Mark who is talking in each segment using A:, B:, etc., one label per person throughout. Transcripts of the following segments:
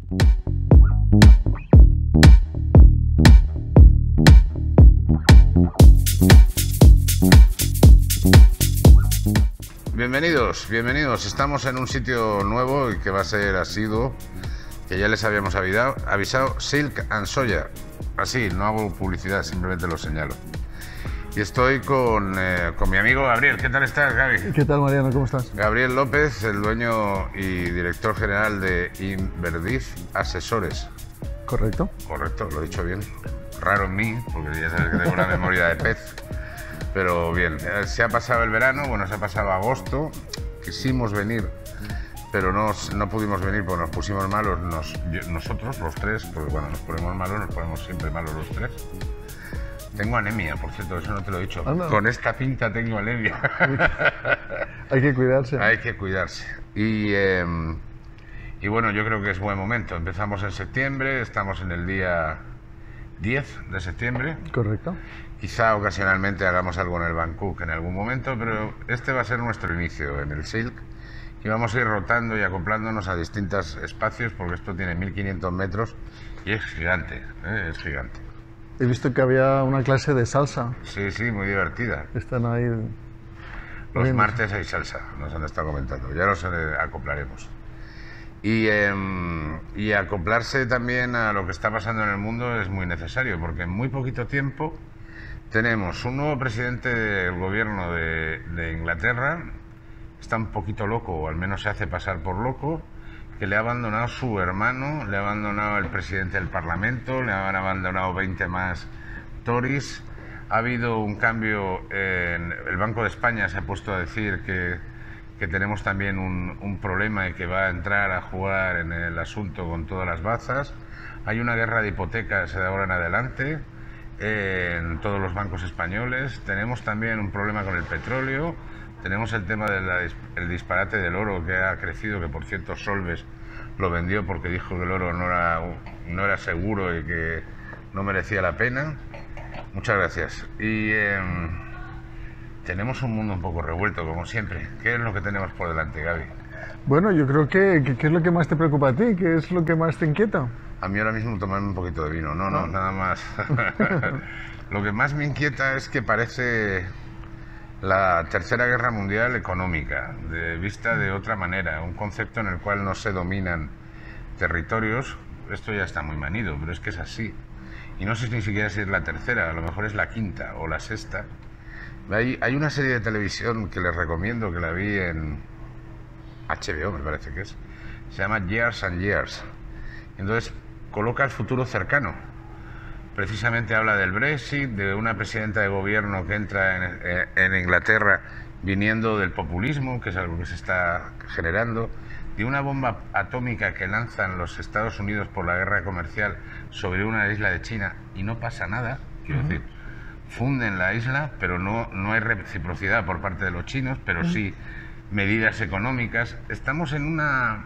A: Bienvenidos, bienvenidos. Estamos en un sitio nuevo y que va a ser asiduo, que ya les habíamos avisado, Silk & Soya. Así, no hago publicidad, simplemente lo señalo. Y estoy con mi amigo Gabriel. ¿Qué tal estás, Gaby?
B: ¿Qué tal, Mariano? ¿Cómo estás?
A: Gabriel López, el dueño y director general de Inverdif Asesores.
B: Correcto.
A: Correcto, lo he dicho bien. Raro en mí, porque ya sabes que tengo una memoria de pez. Pero bien, se ha pasado el verano, bueno, se ha pasado agosto. Quisimos venir, pero no pudimos venir porque nos pusimos malos nosotros, los tres, porque cuando nos ponemos malos, nos ponemos siempre malos los tres. Tengo anemia, por cierto, eso no te lo he dicho.
B: Anda.
A: Con esta pinta tengo anemia.
B: Hay que cuidarse.
A: Hay que cuidarse. Y bueno, yo creo que es buen momento. Empezamos en septiembre, estamos en el día 10 de septiembre.
B: Correcto.
A: Quizá ocasionalmente hagamos algo en el Bangkok en algún momento, pero este va a ser nuestro inicio en el Silk. Y vamos a ir rotando y acoplándonos a distintos espacios, porque esto tiene 1500 metros y es gigante, es gigante.
B: He visto que había una clase de salsa.
A: Sí, sí, muy divertida.
B: Están ahí.
A: Los martes hay salsa, nos han estado comentando, ya nos acoplaremos. Y acoplarse también a lo que está pasando en el mundo es muy necesario, porque en muy poquito tiempo tenemos un nuevo presidente del gobierno de Inglaterra, está un poquito loco, o al menos se hace pasar por loco, que le ha abandonado su hermano, le ha abandonado el presidente del Parlamento, le han abandonado 20 más Tories. Ha habido un cambio, el Banco de España se ha puesto a decir que tenemos también un problema y que va a entrar a jugar en el asunto con todas las bazas. Hay una guerra de hipotecas de ahora en adelante en todos los bancos españoles. Tenemos también un problema con el petróleo. Tenemos el tema del disparate del oro, que ha crecido, que por cierto Solves lo vendió porque dijo que el oro no era seguro y que no merecía la pena. Muchas gracias. Y tenemos un mundo un poco revuelto, como siempre. ¿Qué es lo que tenemos por delante, Gaby?
B: Bueno, yo creo que ¿qué es lo que más te preocupa a ti? ¿Qué es lo que más te inquieta?
A: A mí ahora mismo tomarme un poquito de vino. No, nada más. Lo que más me inquieta es que parece la Tercera Guerra Mundial económica, vista de otra manera, un concepto en el cual no se dominan territorios. Esto ya está muy manido, pero es que es así. Y no sé ni siquiera si es la tercera, a lo mejor es la quinta o la sexta. Hay una serie de televisión que les recomiendo, que la vi en HBO, me parece que es. Se llama Years and Years. Entonces coloca el futuro cercano. Precisamente habla del Brexit, de una presidenta de gobierno que entra en Inglaterra viniendo del populismo, que es algo que se está generando, de una bomba atómica que lanzan los Estados Unidos por la guerra comercial sobre una isla de China y no pasa nada, quiero decir, funden la isla, pero no hay reciprocidad por parte de los chinos, pero sí medidas económicas. Estamos en una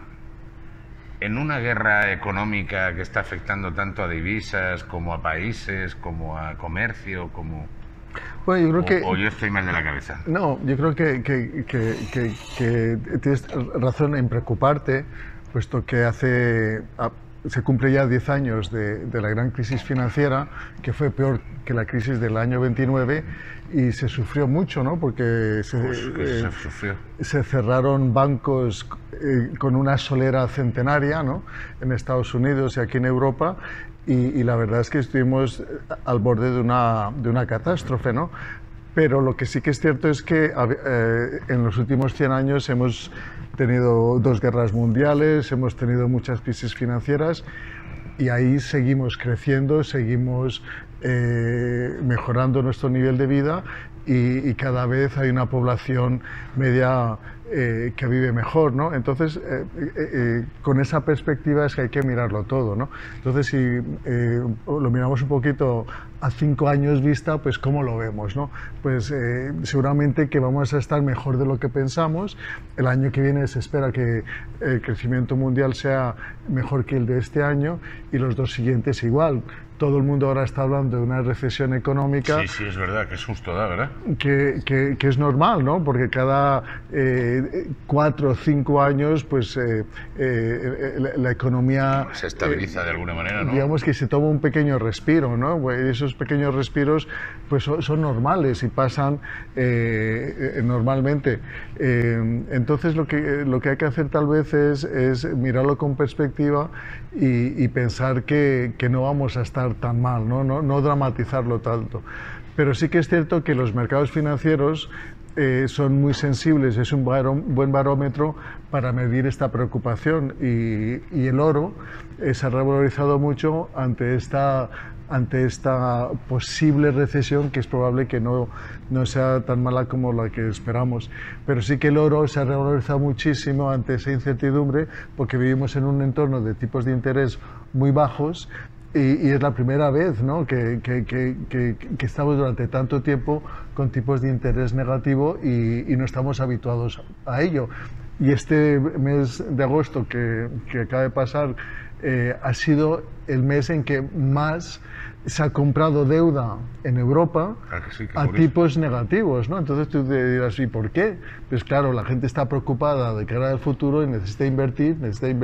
A: guerra económica que está afectando tanto a divisas como a países, como a comercio, como...
B: Bueno, yo creo que...
A: O yo estoy mal de la cabeza.
B: No, yo creo que tienes razón en preocuparte, puesto que se cumple ya 10 años de la gran crisis financiera, que fue peor que la crisis del año 29, y se sufrió mucho, ¿no? Porque se cerraron bancos con una solera centenaria, ¿no? En Estados Unidos y aquí en Europa, y la verdad es que estuvimos al borde de una catástrofe, ¿no? Pero lo que sí que es cierto es que en los últimos 100 años hemos tenido 2 guerras mundiales, hemos tenido muchas crisis financieras, y ahí seguimos creciendo, seguimos mejorando nuestro nivel de vida, y cada vez hay una población media que vive mejor, ¿no? Entonces, con esa perspectiva es que hay que mirarlo todo, ¿no? Entonces, si lo miramos un poquito a 5 años vista, pues ¿cómo lo vemos, no? Pues seguramente que vamos a estar mejor de lo que pensamos. El año que viene se espera que el crecimiento mundial sea mejor que el de este año, y los 2 siguientes igual. todo el mundo ahora está hablando de una recesión económica.
A: Sí, sí, es verdad, que es justo, ¿verdad?
B: Que es normal, ¿no? Porque cada 4 o 5 años, pues la economía...
A: Se estabiliza de alguna manera, ¿no?
B: Digamos que se toma un pequeño respiro, ¿no? Pues esos pequeños respiros pues son normales y pasan normalmente. Entonces lo que hay que hacer tal vez es mirarlo con perspectiva y pensar que no vamos a estar tan mal, ¿no? No dramatizarlo tanto. Pero sí que es cierto que los mercados financieros son muy sensibles, es un buen barómetro para medir esta preocupación y el oro se ha revalorizado mucho ante esta posible recesión, que es probable que no sea tan mala como la que esperamos. Pero sí que el oro se ha revalorizado muchísimo ante esa incertidumbre, porque vivimos en un entorno de tipos de interés muy bajos y es la primera vez, ¿no?, que estamos durante tanto tiempo con tipos de interés negativo y no estamos habituados a ello. Y este mes de agosto que acaba de pasar ha sido el mes en que más se ha comprado deuda en Europa a tipos negativos, ¿no? Entonces tú te dirás, ¿y por qué? Pues claro, la gente está preocupada de cara al futuro y necesita invertir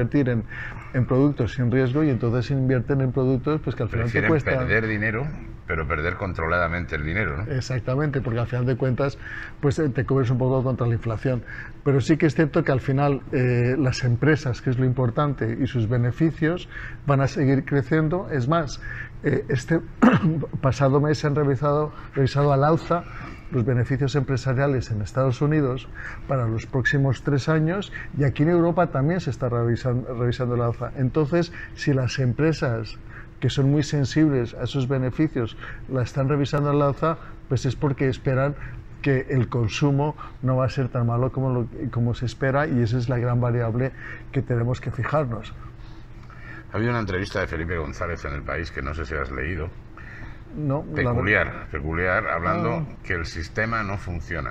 B: en productos sin riesgo, y entonces invierten en productos pues que al final te cuesta...
A: perder dinero, pero perder controladamente el dinero, ¿no?
B: Exactamente, porque al final de cuentas pues te cubres un poco contra la inflación. Pero sí que es cierto que al final las empresas, que es lo importante, y sus beneficios van a seguir creciendo. Es más, este pasado mes se han revisado al alza los beneficios empresariales en Estados Unidos para los próximos 3 años, y aquí en Europa también se está revisando el alza. Entonces, si las empresas que son muy sensibles a esos beneficios la están revisando al alza, pues es porque esperan que el consumo no va a ser tan malo como se espera, y esa es la gran variable que tenemos que fijarnos.
A: Había una entrevista de Felipe González en El País, que no sé si has leído.
B: No,
A: peculiar, hablando que el sistema no funciona.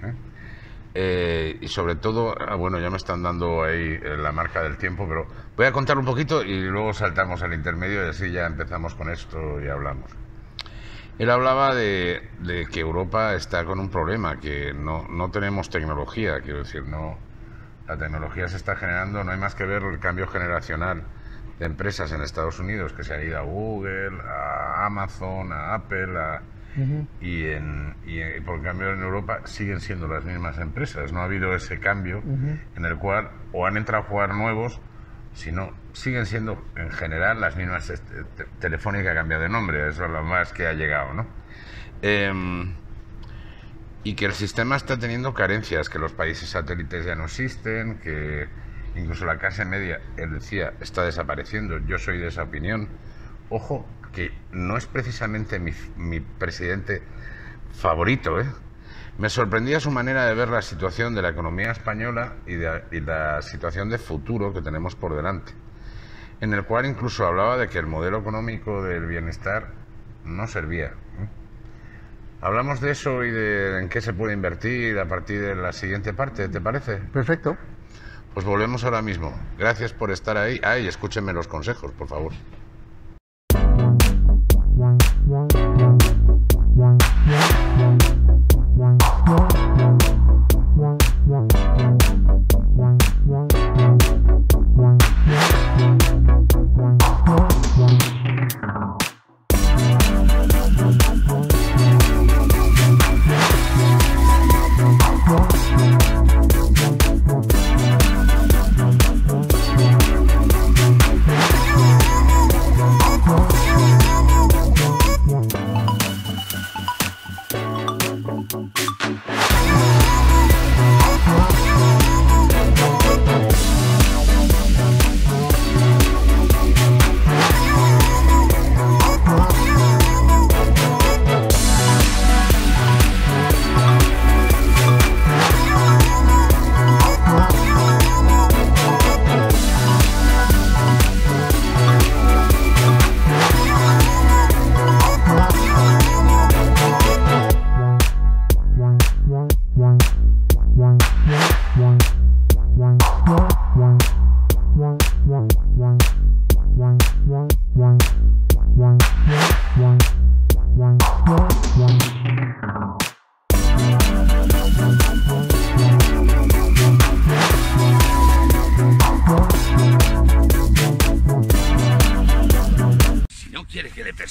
A: Y sobre todo, bueno, ya me están dando ahí la marca del tiempo, pero voy a contar un poquito y luego saltamos al intermedio y así ya empezamos con esto y hablamos. Él hablaba de que Europa está con un problema, que no tenemos tecnología, quiero decir, la tecnología se está generando, no hay más que ver el cambio generacional de empresas en Estados Unidos, que se han ido a Google, a Amazon, a Apple, y por cambio en Europa siguen siendo las mismas empresas. No ha habido ese cambio en el cual o han entrado a jugar nuevos, sino siguen siendo en general las mismas. Telefónica ha cambiado de nombre, eso es lo más que ha llegado, ¿no? Y que el sistema está teniendo carencias, que los países satélites ya no existen, que incluso la clase media, él decía, está desapareciendo. Yo soy de esa opinión. Ojo, que no es precisamente mi presidente favorito, ¿eh? Me sorprendía su manera de ver la situación de la economía española y la situación de futuro que tenemos por delante, en el cual incluso hablaba de que el modelo económico del bienestar no servía. Hablamos de eso y de en qué se puede invertir a partir de la siguiente parte, ¿te parece?
B: Perfecto.
A: Pues volvemos ahora mismo. Gracias por estar ahí. Y escúchenme los consejos, por favor.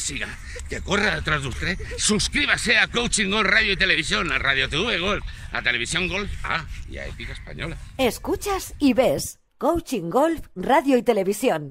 C: siga, que corra detrás de usted, suscríbase a Coaching Golf Radio y Televisión, a Radio TV Golf, a Televisión Golf, y a Épica Española.
D: Escuchas y ves Coaching Golf Radio y Televisión.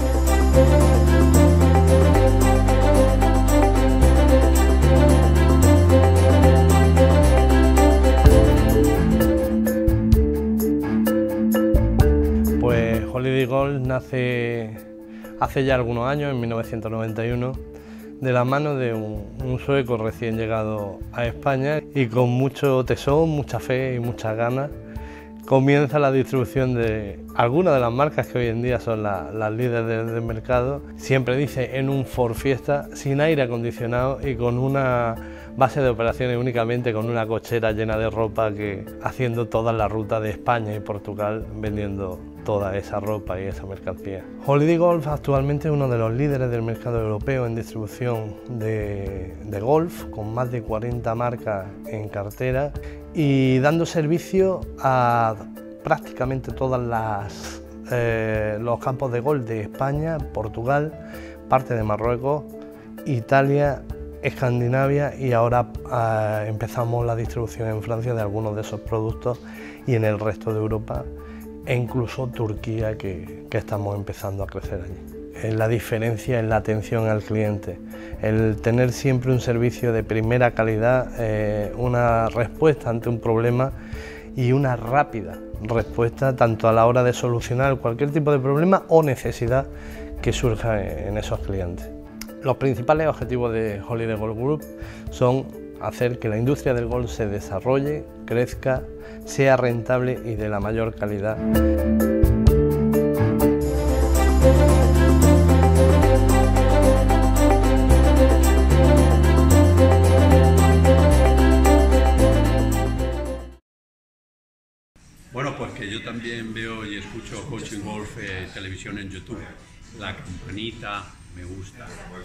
E: Pues Holiday Golf nace hace ya algunos años, en 1991, de la mano de un sueco recién llegado a España y con mucho tesón, mucha fe y muchas ganas comienza la distribución de algunas de las marcas que hoy en día son las líderes del mercado. Siempre dice en un Ford Fiesta, sin aire acondicionado y con una base de operaciones únicamente con una cochera llena de ropa, que haciendo toda la ruta de España y Portugal vendiendo toda esa ropa y esa mercancía. Holiday Golf actualmente es uno de los líderes del mercado europeo en distribución de golf, con más de 40 marcas en cartera y dando servicio a prácticamente todos los campos de golf de España, Portugal, parte de Marruecos, Italia, Escandinavia, y ahora empezamos la distribución en Francia de algunos de esos productos y en el resto de Europa e incluso Turquía, que estamos empezando a crecer allí. La diferencia es la atención al cliente, el tener siempre un servicio de primera calidad, una respuesta ante un problema y una rápida respuesta tanto a la hora de solucionar cualquier tipo de problema o necesidad que surja en esos clientes. Los principales objetivos de Holiday Golf Group son hacer que la industria del golf se desarrolle, crezca, sea rentable y de la mayor calidad.
F: Bueno, pues que yo también veo y escucho Coaching Golf Televisión en YouTube. La campanita me gusta.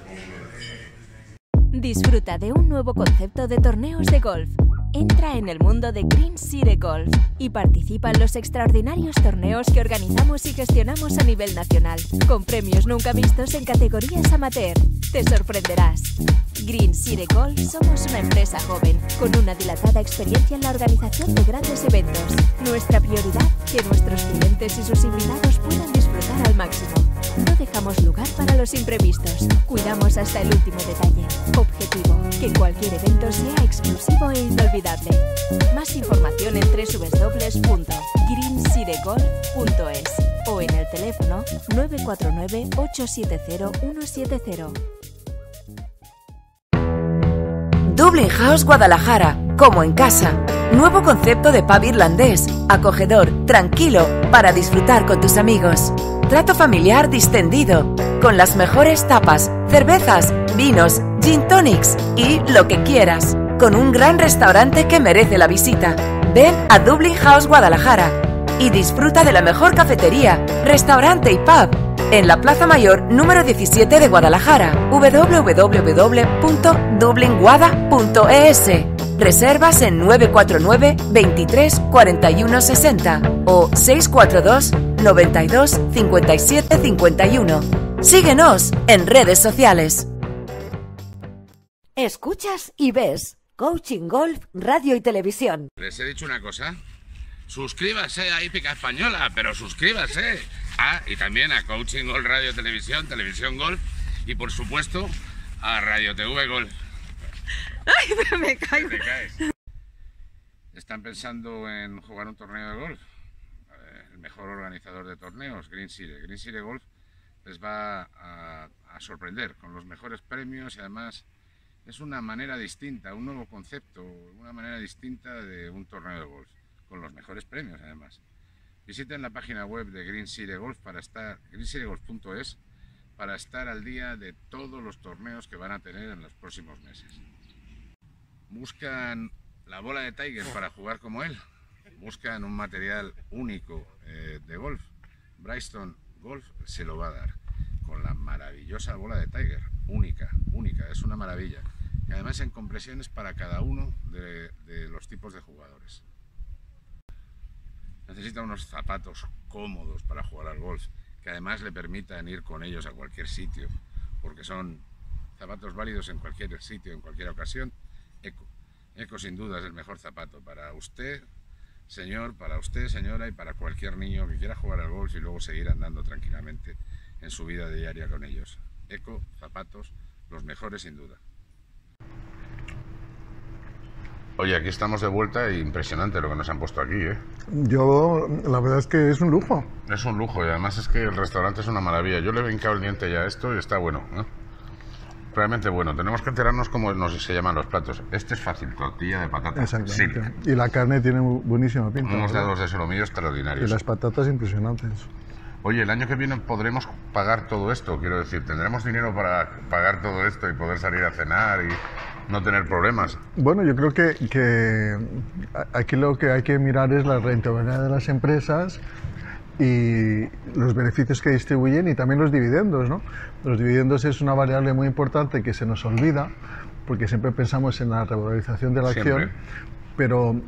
G: Disfruta de un nuevo concepto de torneos de golf. Entra en el mundo de Green City Golf y participa en los extraordinarios torneos que organizamos y gestionamos a nivel nacional, con premios nunca vistos en categorías amateur. Te sorprenderás. Green City Golf somos una empresa joven, con una dilatada experiencia en la organización de grandes eventos. Nuestra prioridad, que nuestros clientes y sus invitados puedan disfrutar al máximo. No dejamos lugar para los imprevistos. Cuidamos hasta el último detalle. Objetivo, que cualquier evento sea exclusivo e inolvidable. Más información en www.greencitygolf.es o en el teléfono 949 870 170.
D: Dublin House Guadalajara, como en casa. Nuevo concepto de pub irlandés, acogedor, tranquilo, para disfrutar con tus amigos. Trato familiar distendido, con las mejores tapas, cervezas, vinos, gin tonics y lo que quieras. Con un gran restaurante que merece la visita. Ven a Dublin House Guadalajara y disfruta de la mejor cafetería, restaurante y pub en la Plaza Mayor número 17 de Guadalajara. www.dublinguada.es. Reservas en 949 23 41 60 o 642 92 57 51. Síguenos en redes sociales. Escuchas y ves Coaching Golf Radio y Televisión.
C: Les he dicho una cosa. Suscríbase a Épica Española, pero suscríbase. Y también a Coaching Golf Radio Televisión, Televisión Golf y por supuesto a Radio TV Golf.
H: ¡Ay, pero me caigo!
C: ¿Te caes? ¿Están pensando en jugar un torneo de golf? El mejor organizador de torneos, Green City. Green City Golf les va a sorprender con los mejores premios y además es una manera distinta, un nuevo concepto, una manera distinta de un torneo de golf, con los mejores premios además. Visiten la página web de Green City Golf greencitygolf.es para estar al día de todos los torneos que van a tener en los próximos meses. ¿Buscan la bola de Tiger para jugar como él? ¿Buscan un material único de golf? Bristol Golf se lo va a dar, con la maravillosa bola de Tiger, única, es una maravilla. Y además en compresiones para cada uno de los tipos de jugadores. Necesita unos zapatos cómodos para jugar al golf, que además le permitan ir con ellos a cualquier sitio, porque son zapatos válidos en cualquier sitio, en cualquier ocasión. Eco. Eco sin duda es el mejor zapato para usted, señor, para usted, señora, y para cualquier niño que quiera jugar al golf y luego seguir andando tranquilamente en su vida diaria con ellos. Eco, zapatos, los mejores sin duda.
A: Oye, aquí estamos de vuelta y impresionante lo que nos han puesto aquí, ¿eh?
B: Yo, la verdad es que es un lujo.
A: Es un lujo y además es que el restaurante es una maravilla. Yo le he hincado el diente ya a esto y está bueno, ¿eh? Realmente bueno. Tenemos que enterarnos cómo se llaman los platos. Este es fácil, tortilla de patata.
B: Exactamente. Sí. Y la carne tiene buenísima pinta.
A: Unos dedos de solomillo extraordinarios.
B: Y las patatas impresionantes.
A: Oye, el año que viene podremos pagar todo esto, quiero decir, ¿tendremos dinero para pagar todo esto y poder salir a cenar y no tener problemas?
B: Bueno, yo creo que aquí lo que hay que mirar es la rentabilidad de las empresas y los beneficios que distribuyen y también los dividendos, ¿no? Los dividendos es una variable muy importante que se nos olvida porque siempre pensamos en la revalorización de la acción, pero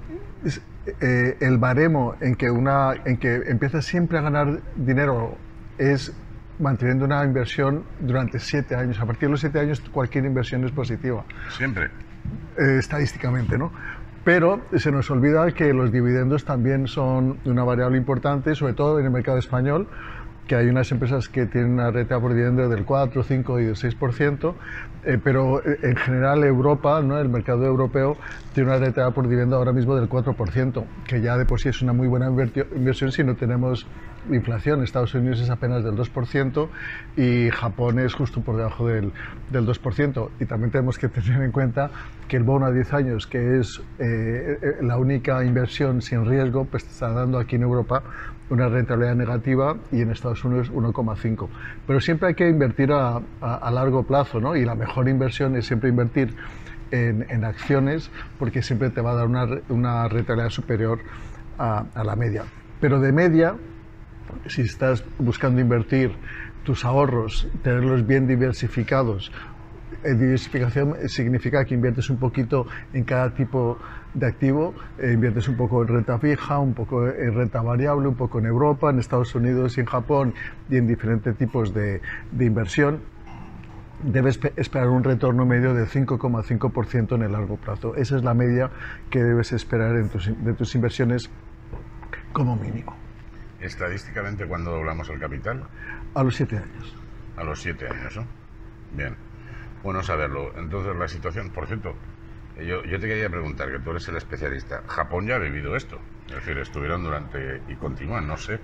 B: el baremo en que empieza siempre a ganar dinero es manteniendo una inversión durante 7 años. A partir de los 7 años cualquier inversión es positiva.
A: Siempre.
B: Estadísticamente, ¿no? Pero se nos olvida que los dividendos también son una variable importante, sobre todo en el mercado español, que hay unas empresas que tienen una renta por dividendo del 4, 5 y del 6%, pero en general Europa, ¿no? El mercado europeo tiene una renta por dividendo ahora mismo del 4%, que ya de por sí es una muy buena inversión si no tenemos inflación. Estados Unidos es apenas del 2% y Japón es justo por debajo del 2%. Y también tenemos que tener en cuenta que el bono a 10 años, que es la única inversión sin riesgo, pues está dando aquí en Europa una rentabilidad negativa y en Estados Unidos 1,5. Pero siempre hay que invertir a largo plazo, ¿no? Y la mejor inversión es siempre invertir en acciones, porque siempre te va a dar una rentabilidad superior a la media. Pero de media, si estás buscando invertir tus ahorros, tenerlos bien diversificados, diversificación significa que inviertes un poquito en cada tipo de activo, inviertes un poco en renta fija, un poco en renta variable, un poco en Europa, en Estados Unidos y en Japón y en diferentes tipos de inversión. Debes esperar un retorno medio del 5,5% en el largo plazo. Esa es la media que debes esperar de tus inversiones como mínimo.
A: ¿Estadísticamente cuándo doblamos el capital?
B: A los 7 años.
A: A los 7 años, ¿no? Bien. Bueno saberlo. Entonces la situación, por cierto, yo te quería preguntar, que tú eres el especialista. Japón ya ha vivido esto. Es decir, estuvieron durante, y continúan, no sé,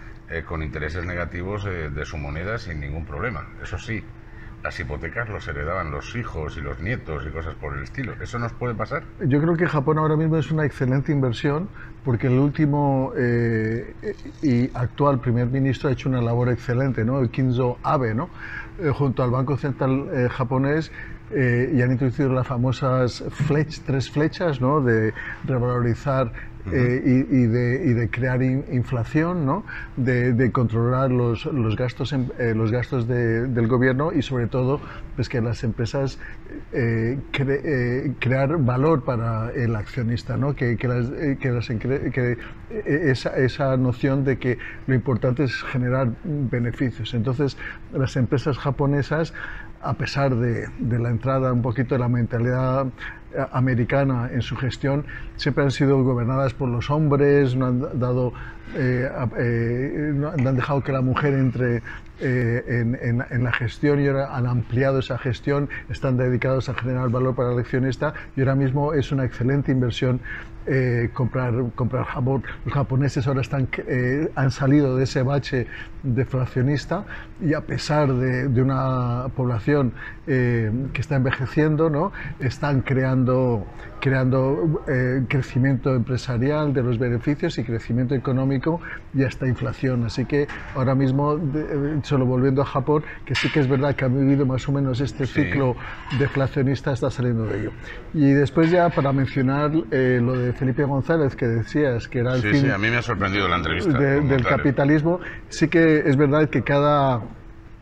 A: con intereses negativos de su moneda sin ningún problema. Eso sí, las hipotecas los heredaban los hijos y los nietos y cosas por el estilo. ¿Eso nos puede pasar?
B: Yo creo que Japón ahora mismo es una excelente inversión porque el último y actual primer ministro ha hecho una labor excelente, ¿no? El Shinzo Abe, ¿no? Junto al Banco Central japonés y han introducido las famosas 3 flechas, ¿no? De revalorizar y de crear inflación, ¿no? De controlar los gastos del gobierno y sobre todo pues que las empresas crear valor para el accionista, ¿no? Esa noción de que lo importante es generar beneficios. Entonces las empresas japonesas, a pesar de la entrada un poquito de la mentalidad americana en su gestión, siempre han sido gobernadas por los hombres, no han dejado que la mujer entre en la gestión y ahora han ampliado esa gestión, están dedicados a generar valor para el accionista y ahora mismo es una excelente inversión comprar Japón. Los japoneses ahora han salido de ese bache deflacionista y a pesar de una población que está envejeciendo, ¿no? Están creando crecimiento empresarial de los beneficios y crecimiento económico y hasta inflación. Así que ahora mismo, solo volviendo a Japón, que sí que es verdad que ha vivido más o menos este ciclo deflacionista, está saliendo de ello. Y después ya para mencionar lo de Felipe González, que decías que era el fin
A: a mí me ha sorprendido la entrevista
B: del capitalismo, sí que es verdad que cada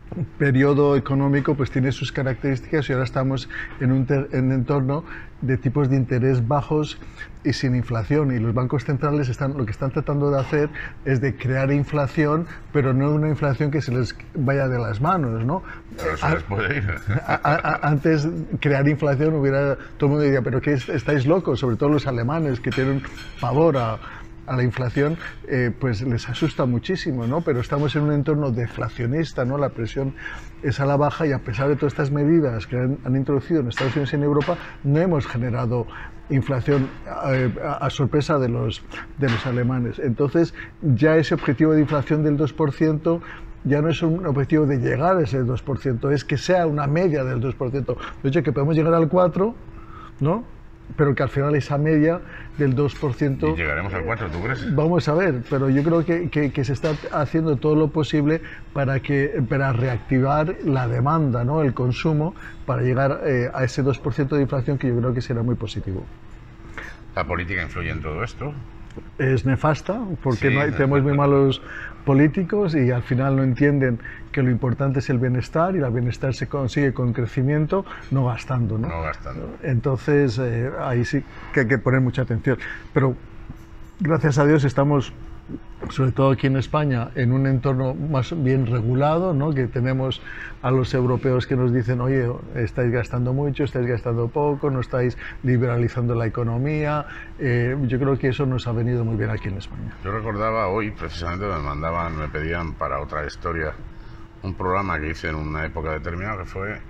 B: periodo económico pues tiene sus características y ahora estamos en un entorno de tipos de interés bajos y sin inflación, y los bancos centrales lo que están tratando de hacer es de crear inflación, pero no una inflación que se les vaya de las manos, ¿no?
A: Pero se les puede ir.
B: Antes crear inflación todo el mundo diría, pero ¿qué estáis locos? Sobre todo los alemanes, que tienen pavor a la inflación, pues les asusta muchísimo, ¿no? Pero estamos en un entorno deflacionista, ¿no? La presión es a la baja y a pesar de todas estas medidas que han introducido en Estados Unidos y en Europa, no hemos generado inflación a sorpresa de los alemanes. Entonces, ya ese objetivo de inflación del 2% ya no es un objetivo de llegar a ese 2%, es que sea una media del 2%. De hecho, que podemos llegar al 4%, ¿no? Pero que al final esa media del 2%...
A: ¿Y llegaremos al 4%, tú crees?
B: Vamos a ver, pero yo creo que se está haciendo todo lo posible para reactivar la demanda, ¿no? El consumo, para llegar a ese 2% de inflación, que yo creo que será muy positivo.
A: ¿La política influye en todo esto?
B: Es nefasta, porque
A: Sí,
B: tenemos muy malos políticos y al final no entienden que lo importante es el bienestar, y el bienestar se consigue con crecimiento, no gastando, ¿no?
A: No gastando.
B: Entonces, ahí sí que hay que poner mucha atención. Pero, gracias a Dios, estamos, sobre todo aquí en España, en un entorno más bien regulado, ¿no? Que tenemos a los europeos que nos dicen, oye, estáis gastando mucho, estáis gastando poco, no estáis liberalizando la economía. Yo creo que eso nos ha venido muy bien aquí en España.
A: Yo recordaba hoy, precisamente, me pedían para otra historia un programa que hice en una época determinada, que fue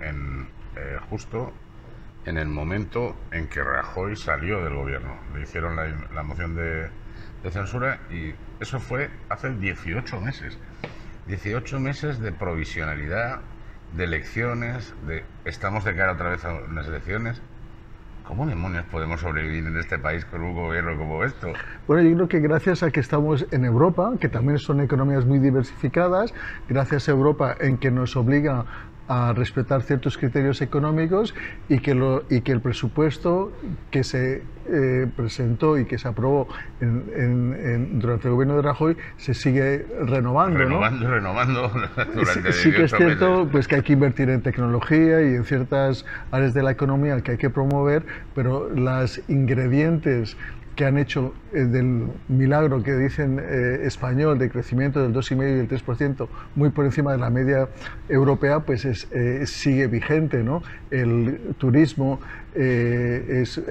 A: justo en el momento en que Rajoy salió del gobierno. Le hicieron la moción de censura, y eso fue hace 18 meses. 18 meses de provisionalidad, de elecciones, estamos de cara otra vez a unas elecciones. ¿Cómo demonios podemos sobrevivir en este país con un gobierno como esto?
B: Bueno, yo creo que gracias a que estamos en Europa, que también son economías muy diversificadas, gracias a Europa en que nos obliga a respetar ciertos criterios económicos, y que el presupuesto que se presentó y que se aprobó durante el gobierno de Rajoy se sigue renovando,
A: Renovando durante
B: sí que es
A: 18
B: cierto
A: meses.
B: pues que hay que invertir en tecnología y en ciertas áreas de la economía que hay que promover, pero los ingredientes que han hecho del milagro que dicen español de crecimiento del 2,5 y del 3%, muy por encima de la media europea, pues sigue vigente, ¿no? El turismo es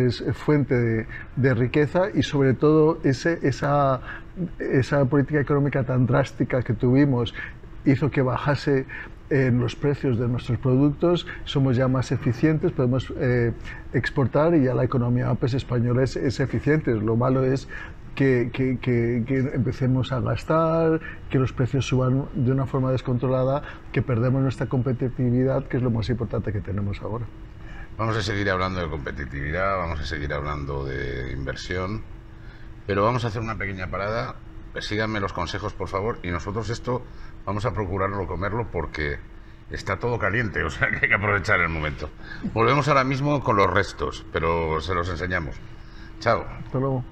B: fuente de riqueza, y sobre todo esa política económica tan drástica que tuvimos hizo que bajase en los precios de nuestros productos, somos ya más eficientes, podemos exportar, y ya la economía española es eficiente. Lo malo es que empecemos a gastar, que los precios suban de una forma descontrolada, que perdemos nuestra competitividad, que es lo más importante que tenemos ahora.
A: Vamos a seguir hablando de competitividad, vamos a seguir hablando de inversión, pero vamos a hacer una pequeña parada. Síganme los consejos, por favor, y nosotros esto vamos a procurarlo comerlo porque está todo caliente, o sea que hay que aprovechar el momento. Volvemos ahora mismo con los restos, pero se los enseñamos. Chao.
B: Hasta luego.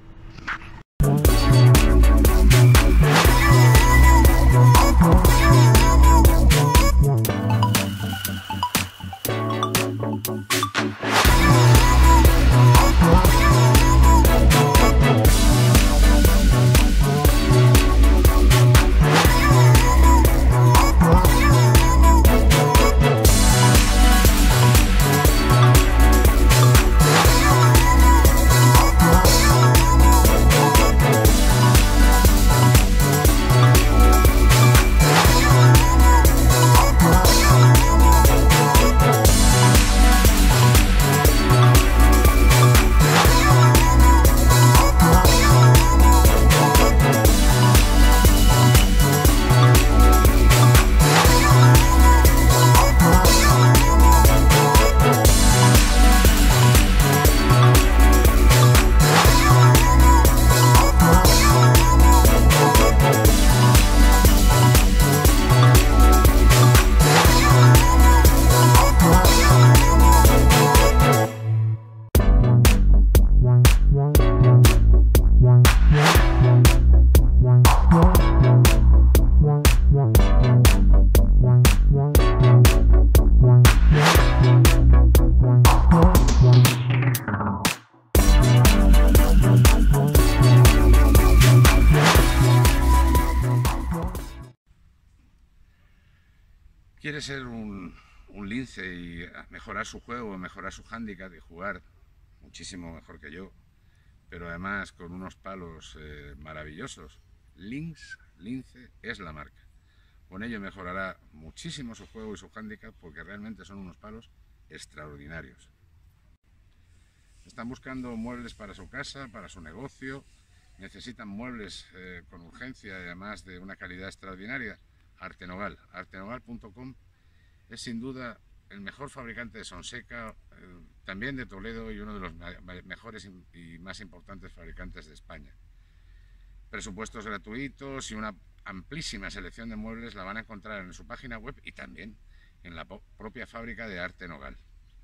C: quiere ser un lince y mejorar su juego, mejorar su hándicap y jugar muchísimo mejor que yo, pero además con unos palos maravillosos, Lince es la marca. Con ello mejorará muchísimo su juego y su hándicap porque realmente son unos palos extraordinarios. Están buscando muebles para su casa, para su negocio, necesitan muebles con urgencia y además de una calidad extraordinaria. Artenogal, artenogal.com es sin duda el mejor fabricante de Sonseca, también de Toledo y uno de los mejores y más importantes fabricantes de España. Presupuestos gratuitos y una amplísima selección de muebles la van a encontrar en su página web y también en la propia fábrica de Artenogal.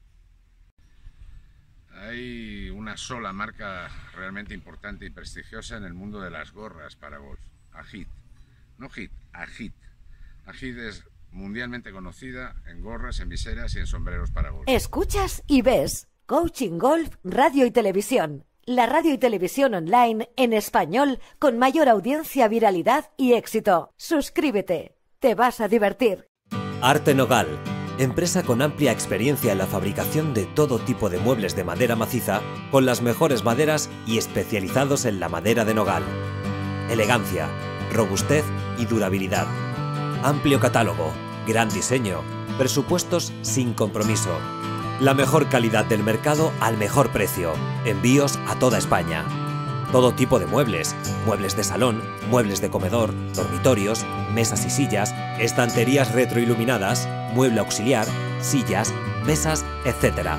C: Hay una sola marca realmente importante y prestigiosa en el mundo de las gorras para golf, Agit. No Hit, Agit. Agit es mundialmente conocida en gorras, en viseras y en sombreros para golf.
I: Escuchas y ves Coaching Golf, Radio y Televisión. La radio y televisión online en español con mayor audiencia, viralidad y éxito. Suscríbete, te vas a divertir.
J: Artenogal, empresa con amplia experiencia en la fabricación de todo tipo de muebles de madera maciza con las mejores maderas y especializados en la madera de nogal. Elegancia, robustez y durabilidad. Amplio catálogo, gran diseño, presupuestos sin compromiso. La mejor calidad del mercado al mejor precio. Envíos a toda España. Todo tipo de muebles. Muebles de salón, muebles de comedor, dormitorios, mesas y sillas, estanterías retroiluminadas, mueble auxiliar, sillas, mesas, etc.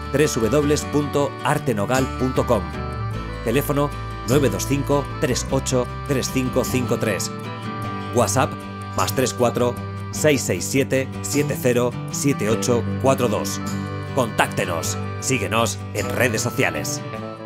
J: www.artenogal.com. Teléfono 925 38 3553. WhatsApp +34 667 70 7842. Contáctenos, síguenos en redes sociales.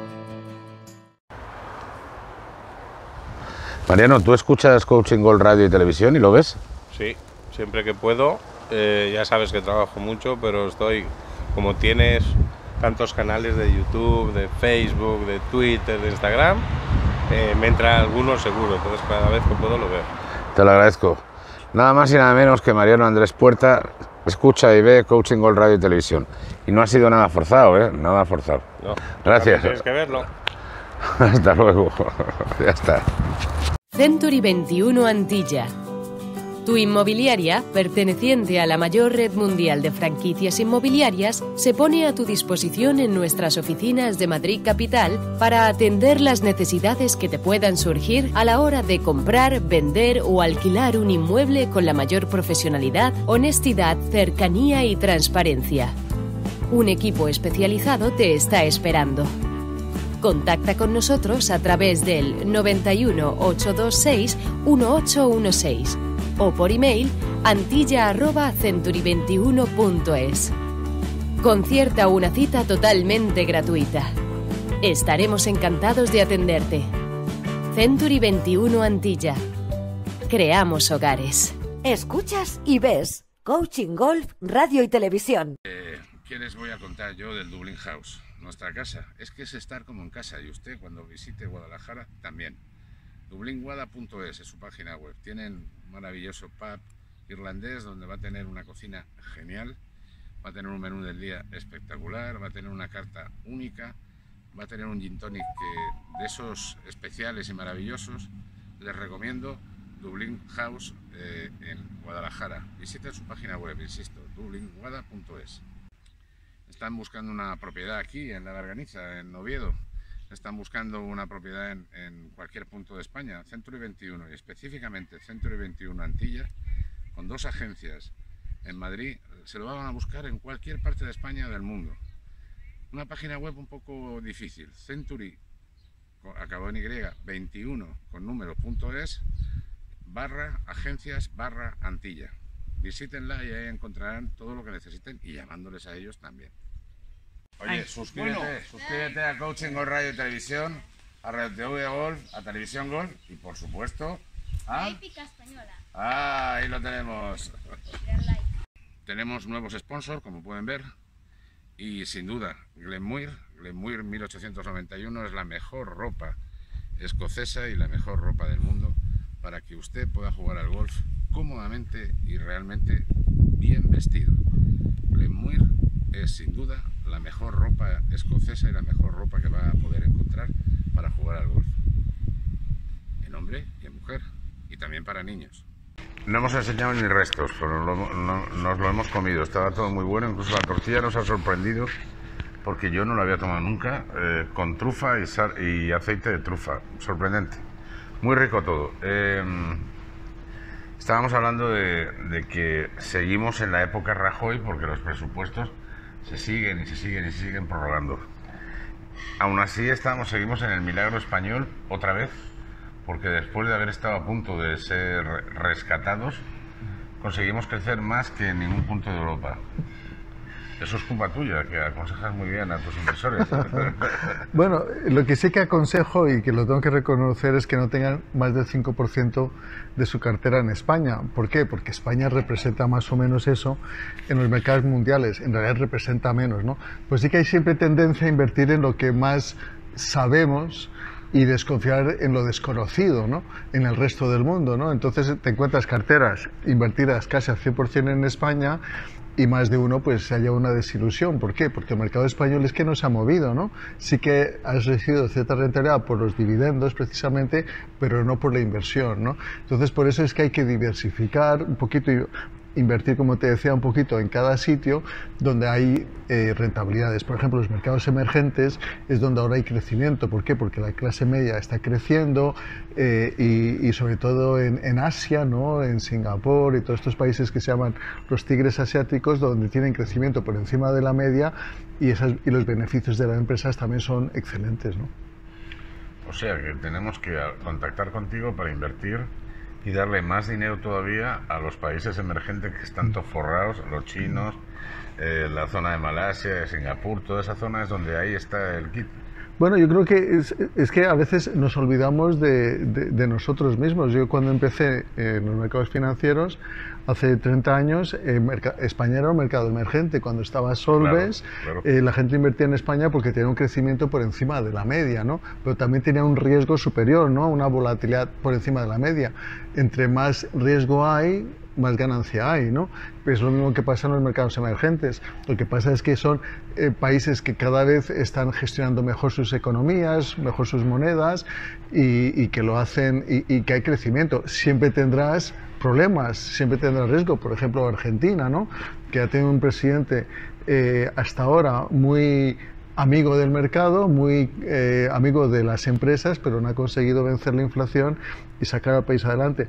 A: Mariano, ¿tú escuchas Coaching Golf Radio y Televisión y lo ves?
K: Sí, siempre que puedo. Ya sabes que trabajo mucho, pero estoy, como tienes tantos canales de YouTube, de Facebook, de Twitter, de Instagram, me entra alguno seguro, entonces cada vez que puedo lo veo.
A: Te lo agradezco. Nada más y nada menos que Mariano Andrés Puerta escucha y ve Coaching Golf Radio y Televisión. Y no ha sido nada forzado, ¿eh? Nada forzado.
K: No,
A: gracias.
K: Tienes que verlo.
A: Hasta luego. Ya está.
L: Century 21 Antilla. Tu inmobiliaria, perteneciente a la mayor red mundial de franquicias inmobiliarias, se pone a tu disposición en nuestras oficinas de Madrid Capital para atender las necesidades que te puedan surgir a la hora de comprar, vender o alquilar un inmueble con la mayor profesionalidad, honestidad, cercanía y transparencia. Un equipo especializado te está esperando. Contacta con nosotros a través del 91 826 1816 o por email antilla@century21.es. Concierta una cita totalmente gratuita. Estaremos encantados de atenderte. Century 21 Antilla. Creamos hogares.
I: Escuchas y ves Coaching Golf, Radio y Televisión.
C: ¿Qué les voy a contar yo del Dublin House? Nuestra casa. Es que es estar como en casa y usted cuando visite Guadalajara también. Dublinguada.es es su página web. Tienen un maravilloso pub irlandés donde va a tener una cocina genial, va a tener un menú del día espectacular, va a tener una carta única, va a tener un gin tonic de esos especiales y maravillosos. Les recomiendo Dublin House en Guadalajara. Visiten su página web, insisto, dublinguada.es. Están buscando una propiedad aquí en La Garganiza, en Oviedo. Están buscando una propiedad en cualquier punto de España. Century 21 y específicamente Century 21 Antilla, con 2 agencias en Madrid, se lo van a buscar en cualquier parte de España o del mundo. Una página web un poco difícil, Century, acabado en Y, 21 con número.es /agencias/Antilla. Visítenla y ahí encontrarán todo lo que necesiten y llamándoles a ellos también. Oye, suscríbete a Coaching Golf Radio y Televisión, a Radio TV Golf, a Televisión Golf y por supuesto a
M: Épica Española.
C: Ah, ahí lo tenemos. Tenemos nuevos sponsors, como pueden ver, y sin duda Glenmuir 1891 es la mejor ropa escocesa y la mejor ropa del mundo para que usted pueda jugar al golf cómodamente y realmente bien vestido. Glenmuir es sin duda la mejor ropa escocesa y la mejor ropa que va a poder encontrar para jugar al golf, en hombre y en mujer, y también para niños.
A: No hemos enseñado ni restos, pero nos lo hemos comido. Estaba todo muy bueno, incluso la tortilla nos ha sorprendido porque yo no la había tomado nunca, con trufa y aceite de trufa. Sorprendente. Muy rico todo. Estábamos hablando de que seguimos en la época Rajoy porque los presupuestos se siguen y se siguen y se siguen prorrogando. Aún así seguimos en el milagro español otra vez, porque después de haber estado a punto de ser rescatados, conseguimos crecer más que en ningún punto de Europa. Eso es culpa tuya, que aconsejas muy bien a tus inversores.
B: Bueno, lo que sí que aconsejo y que lo tengo que reconocer es que no tengan más del 5% de su cartera en España. ¿Por qué? Porque España representa más o menos eso en los mercados mundiales. En realidad representa menos, ¿no? Pues sí que hay siempre tendencia a invertir en lo que más sabemos y desconfiar en lo desconocido, ¿no? En el resto del mundo, ¿no? Entonces te encuentras carteras invertidas casi al 100% en España y más de uno pues se halla una desilusión. ¿Por qué? Porque el mercado español es que no se ha movido, ¿no? Sí que has recibido cierta rentabilidad por los dividendos precisamente, pero no por la inversión, ¿no? Entonces por eso es que hay que diversificar un poquito y invertir, como te decía, un poquito en cada sitio donde hay rentabilidades. Por ejemplo, los mercados emergentes es donde ahora hay crecimiento. ¿Por qué? Porque la clase media está creciendo y sobre todo en Asia, ¿no? En Singapur y todos estos países que se llaman los tigres asiáticos, donde tienen crecimiento por encima de la media y los beneficios de las empresas también son excelentes, ¿no?
A: O sea que tenemos que contactar contigo para invertir y darle más dinero todavía a los países emergentes que están todos forrados, los chinos, la zona de Malasia, Singapur, toda esa zona es donde ahí está el kit.
B: Bueno, yo creo que es que a veces nos olvidamos de nosotros mismos. Yo cuando empecé en los mercados financieros, hace 30 años, España era un mercado emergente. Cuando estaba Solves, claro. La gente invertía en España porque tenía un crecimiento por encima de la media, ¿no? Pero también tenía un riesgo superior, ¿no? Una volatilidad por encima de la media. Entre más riesgo hay, más ganancia hay, ¿no? Es lo mismo que pasa en los mercados emergentes. Lo que pasa es que son países que cada vez están gestionando mejor sus economías, mejor sus monedas y que lo hacen y que hay crecimiento. Siempre tendrás problemas, siempre tendrás riesgo. Por ejemplo, Argentina, ¿no? Que ha tenido un presidente hasta ahora muy amigo del mercado, muy amigo de las empresas, pero no ha conseguido vencer la inflación y sacar al país adelante.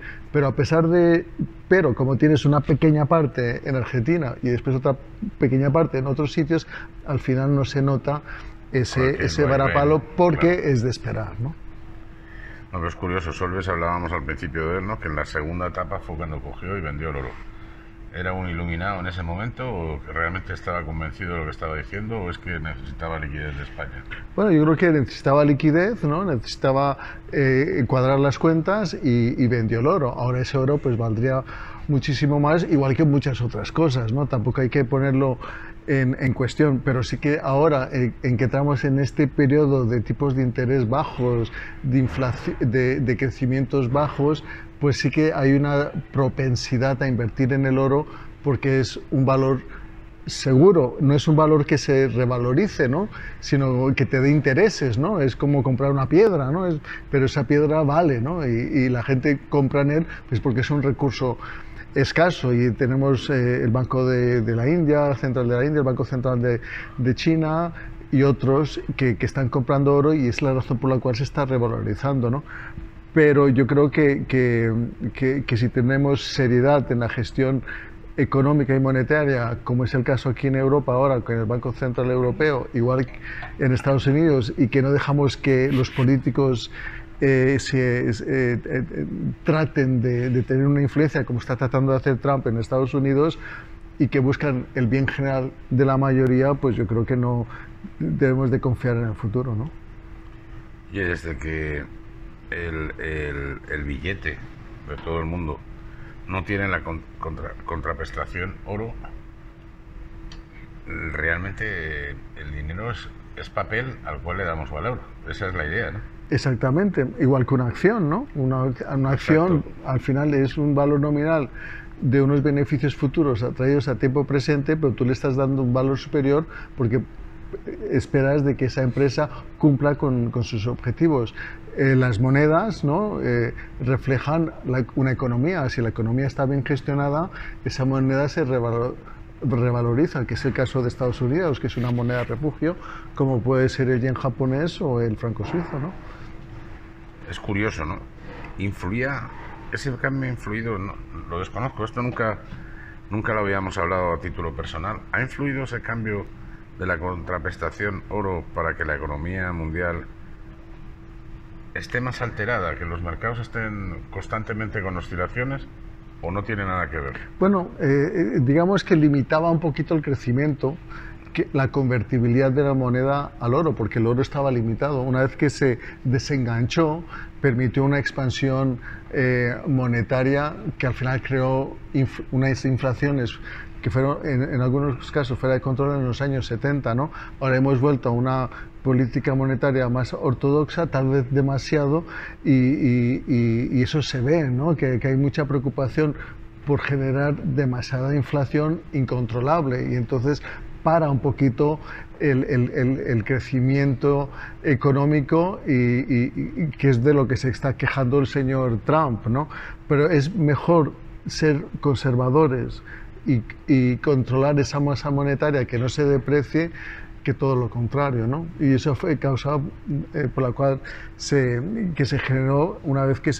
B: Pero como tienes una pequeña parte en Argentina y después otra pequeña parte en otros sitios, al final no se nota ese varapalo porque claro, es de esperar, ¿no?
A: No, pero es curioso, Solves hablábamos al principio de él, ¿no? Que en la segunda etapa fue cuando cogió y vendió el oro. ¿Era un iluminado en ese momento o que realmente estaba convencido de lo que estaba diciendo o es que necesitaba liquidez de España?
B: Bueno, yo creo que necesitaba liquidez, ¿no? Necesitaba cuadrar las cuentas y vendió el oro. Ahora ese oro pues valdría muchísimo más, igual que muchas otras cosas, ¿no? Tampoco hay que ponerlo en cuestión, pero sí que ahora en que entramos en este periodo de tipos de interés bajos, de crecimientos bajos, pues sí que hay una propensidad a invertir en el oro porque es un valor seguro, no es un valor que se revalorice, ¿no? Sino que te dé intereses, ¿no? Es como comprar una piedra, ¿no? Pero esa piedra vale, ¿no? Y la gente compra en él pues porque es un recurso escaso y tenemos el Banco de la India, el Central de la India, el Banco Central de China y otros que están comprando oro y es la razón por la cual se está revalorizando, ¿no? Pero yo creo que si tenemos seriedad en la gestión económica y monetaria, como es el caso aquí en Europa ahora con el Banco Central Europeo, igual que en Estados Unidos, y que no dejamos que los políticos traten de tener una influencia como está tratando de hacer Trump en Estados Unidos y que buscan el bien general de la mayoría, pues yo creo que no debemos de confiar en el futuro, ¿no?
A: Y desde que el billete de todo el mundo no tiene la contraprestación oro, realmente el dinero es papel al cual le damos valor. Esa es la idea, ¿no?
B: Exactamente, igual que una acción, ¿no? Una acción al final es un valor nominal de unos beneficios futuros atraídos a tiempo presente, pero tú le estás dando un valor superior porque esperas de que esa empresa cumpla con sus objetivos. Las monedas, ¿no? Reflejan una economía. Si la economía está bien gestionada, esa moneda se revaloriza, que es el caso de Estados Unidos, que es una moneda refugio, como puede ser el yen japonés o el franco suizo, ¿no?
A: Es curioso, ¿no? Ese cambio ha influido, no, lo desconozco, esto nunca lo habíamos hablado a título personal. ¿Ha influido ese cambio de la contraprestación oro para que la economía mundial esté más alterada, que los mercados estén constantemente con oscilaciones, o no tiene nada que ver?
B: Bueno, digamos que limitaba un poquito el crecimiento, la convertibilidad de la moneda al oro, porque el oro estaba limitado. Una vez que se desenganchó, permitió una expansión monetaria que al final creó unas inflaciones que fueron en algunos casos fuera de control en los años 70, ¿no? Ahora hemos vuelto a una política monetaria más ortodoxa, tal vez demasiado, y eso se ve, ¿no? Que hay mucha preocupación por generar demasiada inflación incontrolable, y entonces para un poquito el crecimiento económico, y que es de lo que se está quejando el señor Trump, ¿no? Pero es mejor ser conservadores y controlar esa masa monetaria que no se deprecie, que todo lo contrario, ¿no? Y eso fue causado por la cual se generó una vez que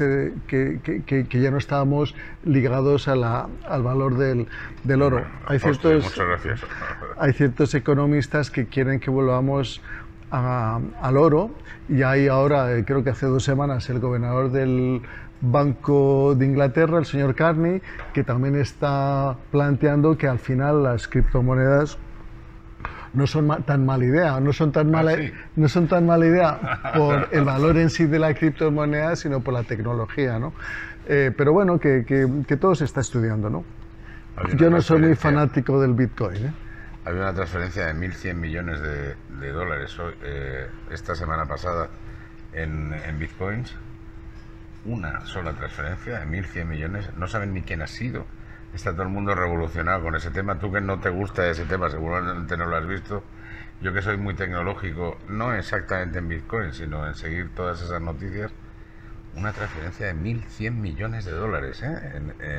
B: ya no estábamos ligados al valor del oro.
A: Muchas gracias.
B: Hay ciertos economistas que quieren que volvamos al oro, y hay ahora, creo que hace 2 semanas, el gobernador del Banco de Inglaterra, el señor Carney, que también está planteando que al final las criptomonedas no son tan mala idea, no son tan mala idea por el valor en sí de la criptomoneda, sino por la tecnología, ¿no? Pero bueno, que todo se está estudiando, ¿no? Yo no soy muy fanático del Bitcoin, ¿eh?
A: Había una transferencia de 1.100 millones de dólares esta semana pasada en Bitcoins. Una sola transferencia de 1.100 millones, no saben ni quién ha sido. Está todo el mundo revolucionado con ese tema. Tú que no te gusta ese tema, seguramente no lo has visto. Yo que soy muy tecnológico, no exactamente en Bitcoin, sino en seguir todas esas noticias. Una transferencia de 1.100 millones de dólares, ¿eh?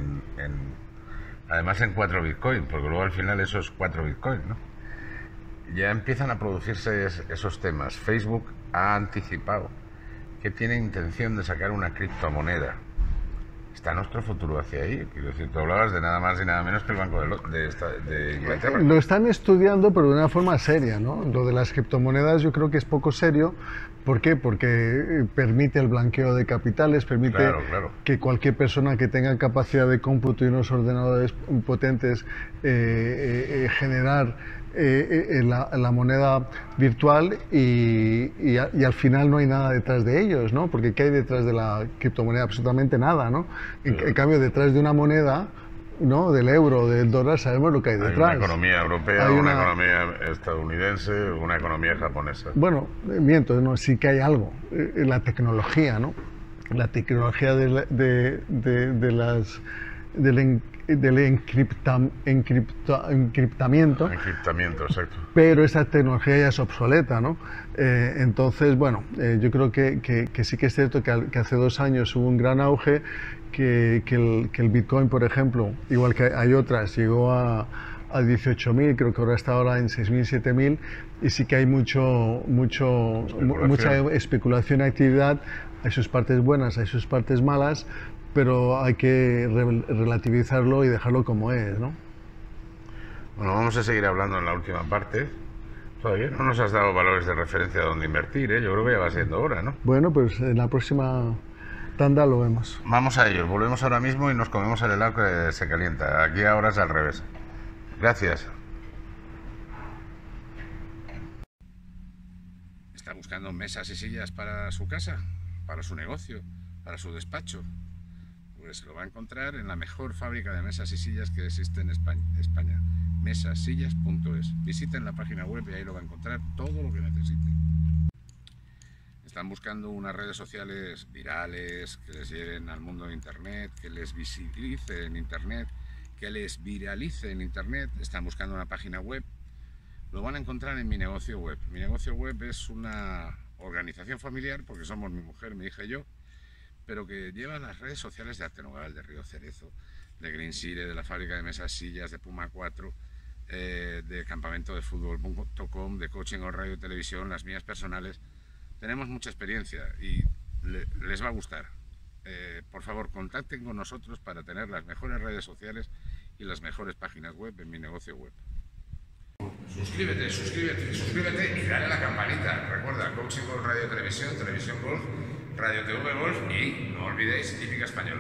A: Además en 4 Bitcoin, porque luego al final eso es 4 Bitcoin, ¿no? Ya empiezan a producirse esos temas. Facebook ha anticipado que tiene intención de sacar una criptomoneda. Está nuestro futuro hacia ahí. Quiero decir, tú hablabas de nada más y nada menos que el Banco de Inglaterra.
B: Lo están estudiando, pero de una forma seria, ¿no? Lo de las criptomonedas yo creo que es poco serio. ¿Por qué? Porque permite el blanqueo de capitales, permite que cualquier persona que tenga capacidad de cómputo y unos ordenadores potentes generar la moneda virtual, y al final no hay nada detrás de ellos, ¿no? Porque ¿qué hay detrás de la criptomoneda? Absolutamente nada, ¿no? En cambio, detrás de una moneda, ¿no? Del euro, del dólar, sabemos lo que hay detrás.
A: Hay una economía europea, una economía estadounidense, una economía japonesa.
B: Bueno, miento, ¿no? Sí que hay algo. La tecnología, ¿no? La tecnología del encriptamiento.
A: Encriptamiento, exacto.
B: Pero esa tecnología ya es obsoleta, ¿no? Entonces, bueno, yo creo que sí que es cierto que hace 2 años hubo un gran auge, que el Bitcoin, por ejemplo, igual que hay otras, llegó a 18.000, creo que ahora está en 6.000, 7.000, y sí que hay mucha especulación y actividad. Hay sus partes buenas, hay sus partes malas, pero hay que relativizarlo y dejarlo como es, ¿no?
A: Bueno, vamos a seguir hablando en la última parte. Todavía no nos has dado valores de referencia donde invertir, ¿eh? Yo creo que ya va siendo hora, ¿no?
B: Bueno, pues en la próxima tanda lo vemos.
A: Vamos a ello, volvemos ahora mismo y nos comemos el helado que se calienta. Aquí ahora es al revés. Gracias.
C: ¿Está buscando mesas y sillas para su casa, para su negocio, para su despacho? Pues lo va a encontrar en la mejor fábrica de mesas y sillas que existe en España, mesasillas.es. Visiten la página web y ahí lo va a encontrar todo lo que necesite. Están buscando unas redes sociales virales que les lleven al mundo de Internet, que les visibilicen en Internet, que les viralice en internet, están buscando una página web, lo van a encontrar en Mi Negocio Web. Mi Negocio Web es una organización familiar, porque somos mi mujer, mi hija y yo, pero que lleva las redes sociales de Arte Nogal, de Río Cerezo, de Green Sire, de la fábrica de mesas sillas, de Puma 4, de campamento de fútbol.com, de Coaching Golf Radio y Televisión, las mías personales. Tenemos mucha experiencia y les va a gustar. Por favor, contacten con nosotros para tener las mejores redes sociales y las mejores páginas web en Mi Negocio Web. Suscríbete, suscríbete, suscríbete y dale a la campanita. Recuerda, Coaching Golf Radio y Televisión, Televisión Golf, Radio TV Golf y no olvidéis Hípica Española.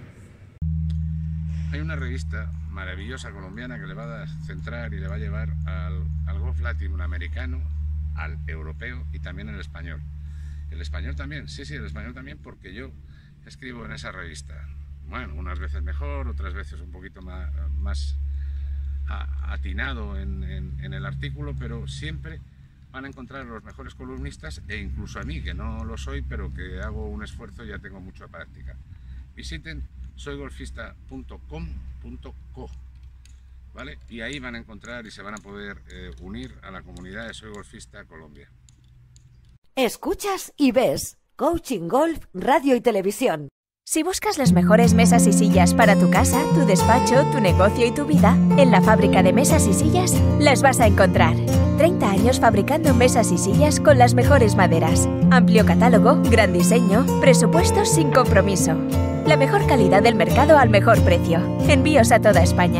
C: Hay una revista maravillosa colombiana que le va a centrar y le va a llevar al golf latinoamericano, al europeo y también al español. El español también, sí, el español también, porque yo escribo en esa revista. Bueno, unas veces mejor, otras veces un poquito más atinado en el artículo, pero siempre van a encontrar a los mejores columnistas e incluso a mí, que no lo soy, pero que hago un esfuerzo y ya tengo mucha práctica. Visiten soygolfista.com.co, ¿vale? Y ahí van a encontrar y se van a poder unir a la comunidad de Soy Golfista Colombia.
I: Escuchas y ves Coaching Golf, Radio y Televisión.
G: Si buscas las mejores mesas y sillas para tu casa, tu despacho, tu negocio y tu vida, en la fábrica de mesas y sillas las vas a encontrar. 30 años fabricando mesas y sillas con las mejores maderas. Amplio catálogo, gran diseño, presupuestos sin compromiso. La mejor calidad del mercado al mejor precio. Envíos a toda España.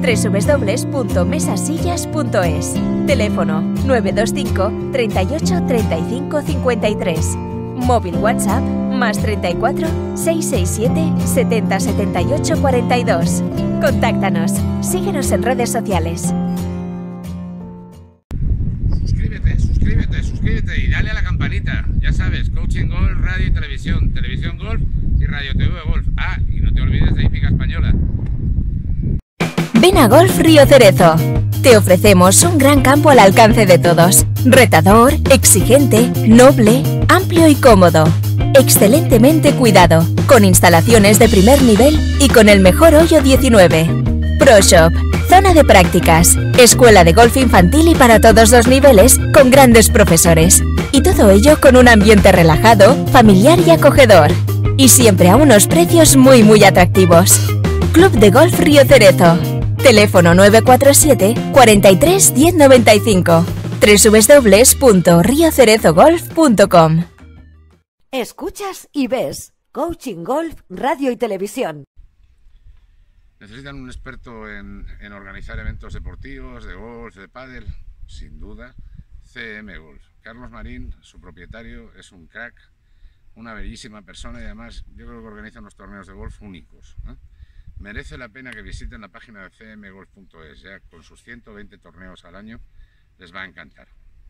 G: www.mesasillas.es. Teléfono 925 38 35 53. Móvil WhatsApp +34 667 70 78 42. Contáctanos. Síguenos en redes sociales.
C: Suscríbete y dale a la campanita. Ya sabes, Coaching Golf, Radio y Televisión, Televisión Golf y Radio TV Golf. Ah, y no te olvides de Hípica Española.
G: Ven a Golf Río Cerezo. Te ofrecemos un gran campo al alcance de todos. Retador, exigente, noble, amplio y cómodo. Excelentemente cuidado, con instalaciones de primer nivel y con el mejor hoyo 19. Pro Shop, zona de prácticas, escuela de golf infantil y para todos los niveles, con grandes profesores. Y todo ello con un ambiente relajado, familiar y acogedor. Y siempre a unos precios muy atractivos. Club de Golf Río Cerezo. Teléfono 947 43 1095. www.riocerezogolf.com.
I: Escuchas y ves Coaching Golf, Radio y Televisión.
C: ¿Necesitan un experto en organizar eventos deportivos, de golf, de pádel? Sin duda, CM Golf. Carlos Marín, su propietario, es un crack, una bellísima persona y además yo creo que organiza unos torneos de golf únicos, ¿eh? Merece la pena que visiten la página de cmgolf.es, ya con sus 120 torneos al año les va a encantar.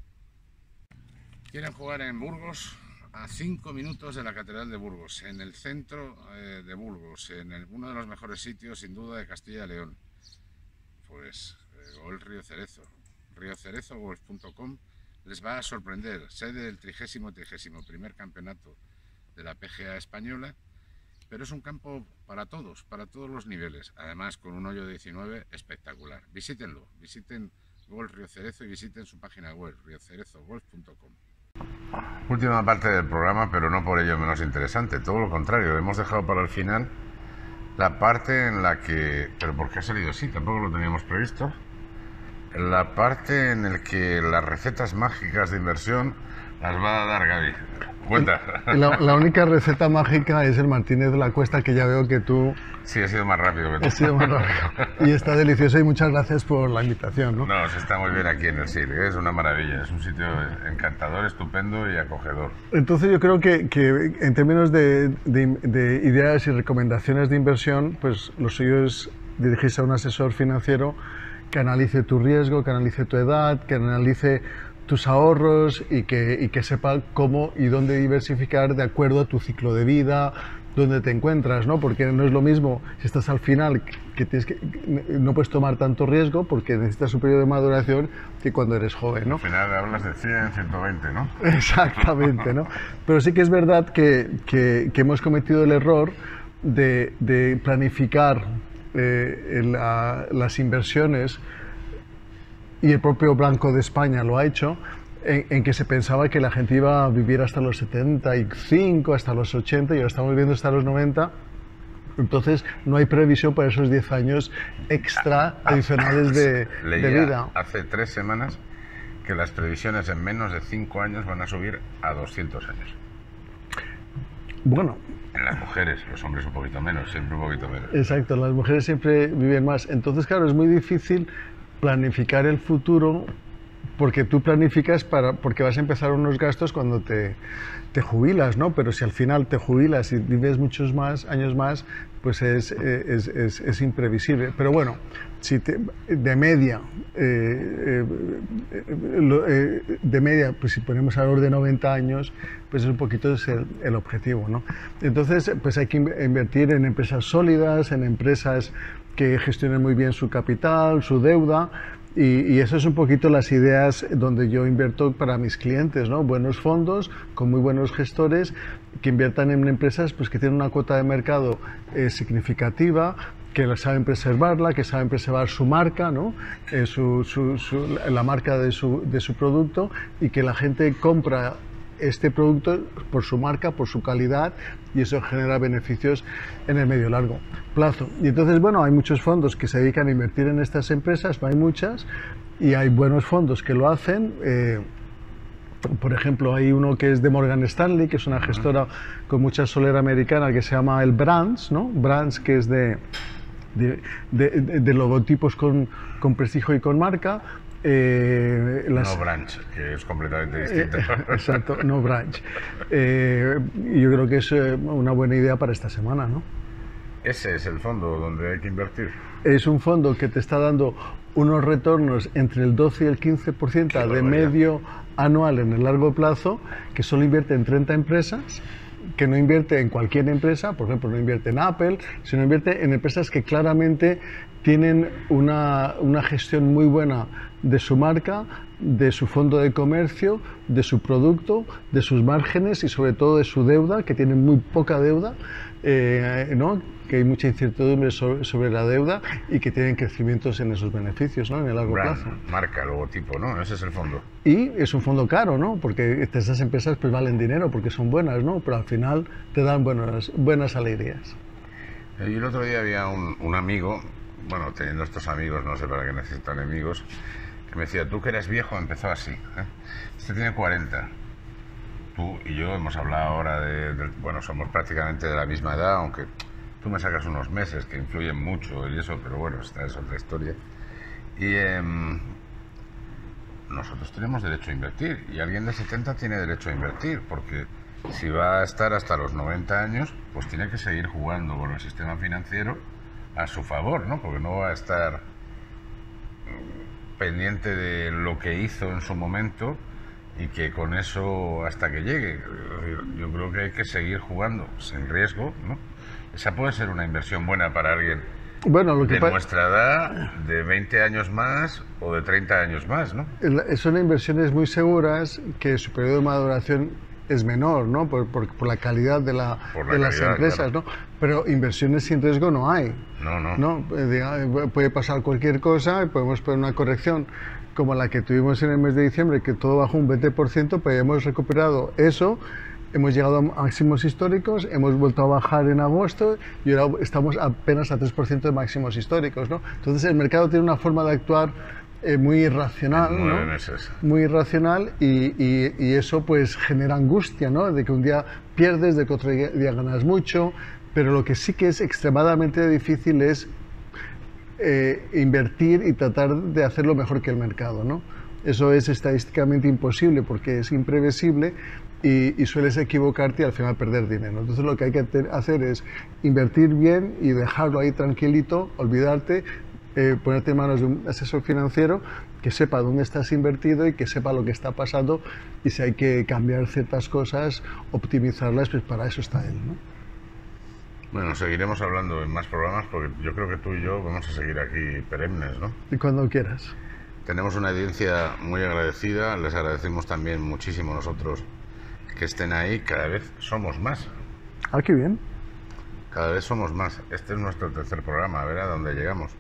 C: ¿Quieren jugar en Burgos? A 5 minutos de la Catedral de Burgos, en el centro de Burgos, en uno de los mejores sitios sin duda de Castilla y León. Pues Golf Río Cerezo, riocerezogolf.com, les va a sorprender. Sede del 31º campeonato de la PGA española, pero es un campo para todos los niveles, además con un hoyo 19 espectacular. Visítenlo, visiten Golf Río Cerezo y visiten su página web, riocerezogolf.com.
A: Última parte del programa, pero no por ello menos interesante, todo lo contrario, hemos dejado para el final la parte en la que, pero ¿por qué ha salido así? Tampoco lo teníamos previsto. La parte en la que las recetas mágicas de inversión las va a dar Gaby. Cuenta.
B: La única receta mágica es el Martínez de la Cuesta, que ya veo que tú...
A: Sí, he sido más rápido que tú.
B: He sido más rápido. Y está delicioso y muchas gracias por la invitación, ¿no?
A: No, se está muy bien aquí en el SIL, es una maravilla, es un sitio encantador, estupendo y acogedor.
B: Entonces yo creo que en términos de ideas y recomendaciones de inversión, pues lo suyo es dirigirse a un asesor financiero que analice tu riesgo, que analice tu edad, que analice tus ahorros y que sepa cómo y dónde diversificar de acuerdo a tu ciclo de vida, dónde te encuentras, ¿no? Porque no es lo mismo si estás al final, que no puedes tomar tanto riesgo porque necesitas un periodo de maduración que cuando eres joven, ¿no?
A: Al final hablas de 100, 120, ¿no?
B: Exactamente, ¿no? Pero sí que es verdad que hemos cometido el error de planificar las inversiones, y el propio Banco de España lo ha hecho, en que se pensaba que la gente iba a vivir hasta los 75, hasta los 80, y ahora estamos viviendo hasta los 90. Entonces no hay previsión para esos 10 años extra adicionales de vida.
A: Hace 3 semanas que las previsiones en menos de 5 años van a subir a 200 años.
B: Bueno.
A: En las mujeres, los hombres un poquito menos, siempre un poquito menos.
B: Exacto, las mujeres siempre viven más. Entonces, claro, es muy difícil planificar el futuro, porque tú planificas porque vas a empezar unos gastos cuando te jubilas, ¿no? Pero si al final te jubilas y vives muchos más años más, pues es imprevisible. Pero bueno, si de media, pues si ponemos alrededor de 90 años, pues es un poquito el objetivo, ¿no? Entonces, pues hay que invertir en empresas sólidas, en empresas que gestionen muy bien su capital, su deuda. Y eso es un poquito las ideas donde yo invierto para mis clientes, ¿no? Buenos fondos con muy buenos gestores que inviertan en empresas pues, que tienen una cuota de mercado significativa, que saben preservarla, que saben preservar su marca, ¿no? La marca de su producto, y que la gente compra este producto por su marca, por su calidad, y eso genera beneficios en el medio largo plazo. Y entonces, bueno, hay muchos fondos que se dedican a invertir en estas empresas, no hay muchas, y hay buenos fondos que lo hacen. Por ejemplo, hay uno que es de Morgan Stanley, que es una gestora con mucha solera americana, que se llama el Brands, ¿no? Brands, que es de logotipos con prestigio y con marca.
A: No branch, que es completamente distinto.
B: Exacto, no branch. Yo creo que es una buena idea para esta semana, ¿no?
A: Ese es el fondo donde hay que invertir.
B: Es un fondo que te está dando unos retornos entre el 12 y el 15% de medio anual en el largo plazo, que solo invierte en 30 empresas, que no invierte en cualquier empresa, por ejemplo, no invierte en Apple, sino invierte en empresas que claramente tienen una gestión muy buena de su marca, de su fondo de comercio, de su producto, de sus márgenes y sobre todo de su deuda, que tienen muy poca deuda, ¿no? Que hay mucha incertidumbre sobre la deuda y que tienen crecimientos en esos beneficios, ¿no? En el largo plazo.
A: Marca, logotipo, ¿no? Ese es el fondo.
B: Y es un fondo caro, ¿no? Porque esas empresas pues valen dinero porque son buenas, ¿no? Pero al final te dan buenas alegrías.
A: Y el otro día había un amigo, bueno, teniendo estos amigos, no sé para qué necesitan amigos, que me decía, tú que eres viejo, empezó así. Este tiene 40. Tú y yo hemos hablado ahora bueno, somos prácticamente de la misma edad, aunque tú me sacas unos meses que influyen mucho y eso, pero bueno, esta es otra historia. Y nosotros tenemos derecho a invertir, y alguien de 70 tiene derecho a invertir, porque si va a estar hasta los 90 años, pues tiene que seguir jugando con el sistema financiero a su favor, ¿no? Porque no va a estar pendiente de lo que hizo en su momento y que con eso hasta que llegue. Yo creo que hay que seguir jugando sin riesgo, ¿no? Esa puede ser una inversión buena para alguien de nuestra edad, de 20 años más o de 30 años más, ¿no?
B: Son inversiones muy seguras que su periodo de maduración es menor, ¿no? Por la calidad de las empresas, claro. ¿No? Pero inversiones sin riesgo no hay. No. Puede pasar cualquier cosa y podemos poner una corrección como la que tuvimos en el mes de diciembre, que todo bajó un 20%, pero hemos recuperado eso, hemos llegado a máximos históricos, hemos vuelto a bajar en agosto y ahora estamos apenas a 3% de máximos históricos, ¿no? Entonces el mercado tiene una forma de actuar muy irracional, ¿no? Muy irracional, y eso pues genera angustia, ¿no? De que un día pierdes, de que otro día ganas mucho, pero lo que sí que es extremadamente difícil es invertir y tratar de hacerlo mejor que el mercado, ¿no? Eso es estadísticamente imposible porque es imprevisible y sueles equivocarte y al final perder dinero. Entonces lo que hay que hacer es invertir bien y dejarlo ahí tranquilito, olvidarte, ponerte en manos de un asesor financiero que sepa dónde estás invertido y que sepa lo que está pasando, y si hay que cambiar ciertas cosas, optimizarlas, pues para eso está él, ¿no?
A: Bueno, seguiremos hablando en más programas porque yo creo que tú y yo vamos a seguir aquí perennes, ¿no?
B: Y cuando quieras.
A: Tenemos una audiencia muy agradecida, les agradecemos también muchísimo nosotros que estén ahí, cada vez somos más.
B: Ah, qué bien.
A: Cada vez somos más. Este es nuestro tercer programa, a ver a dónde llegamos.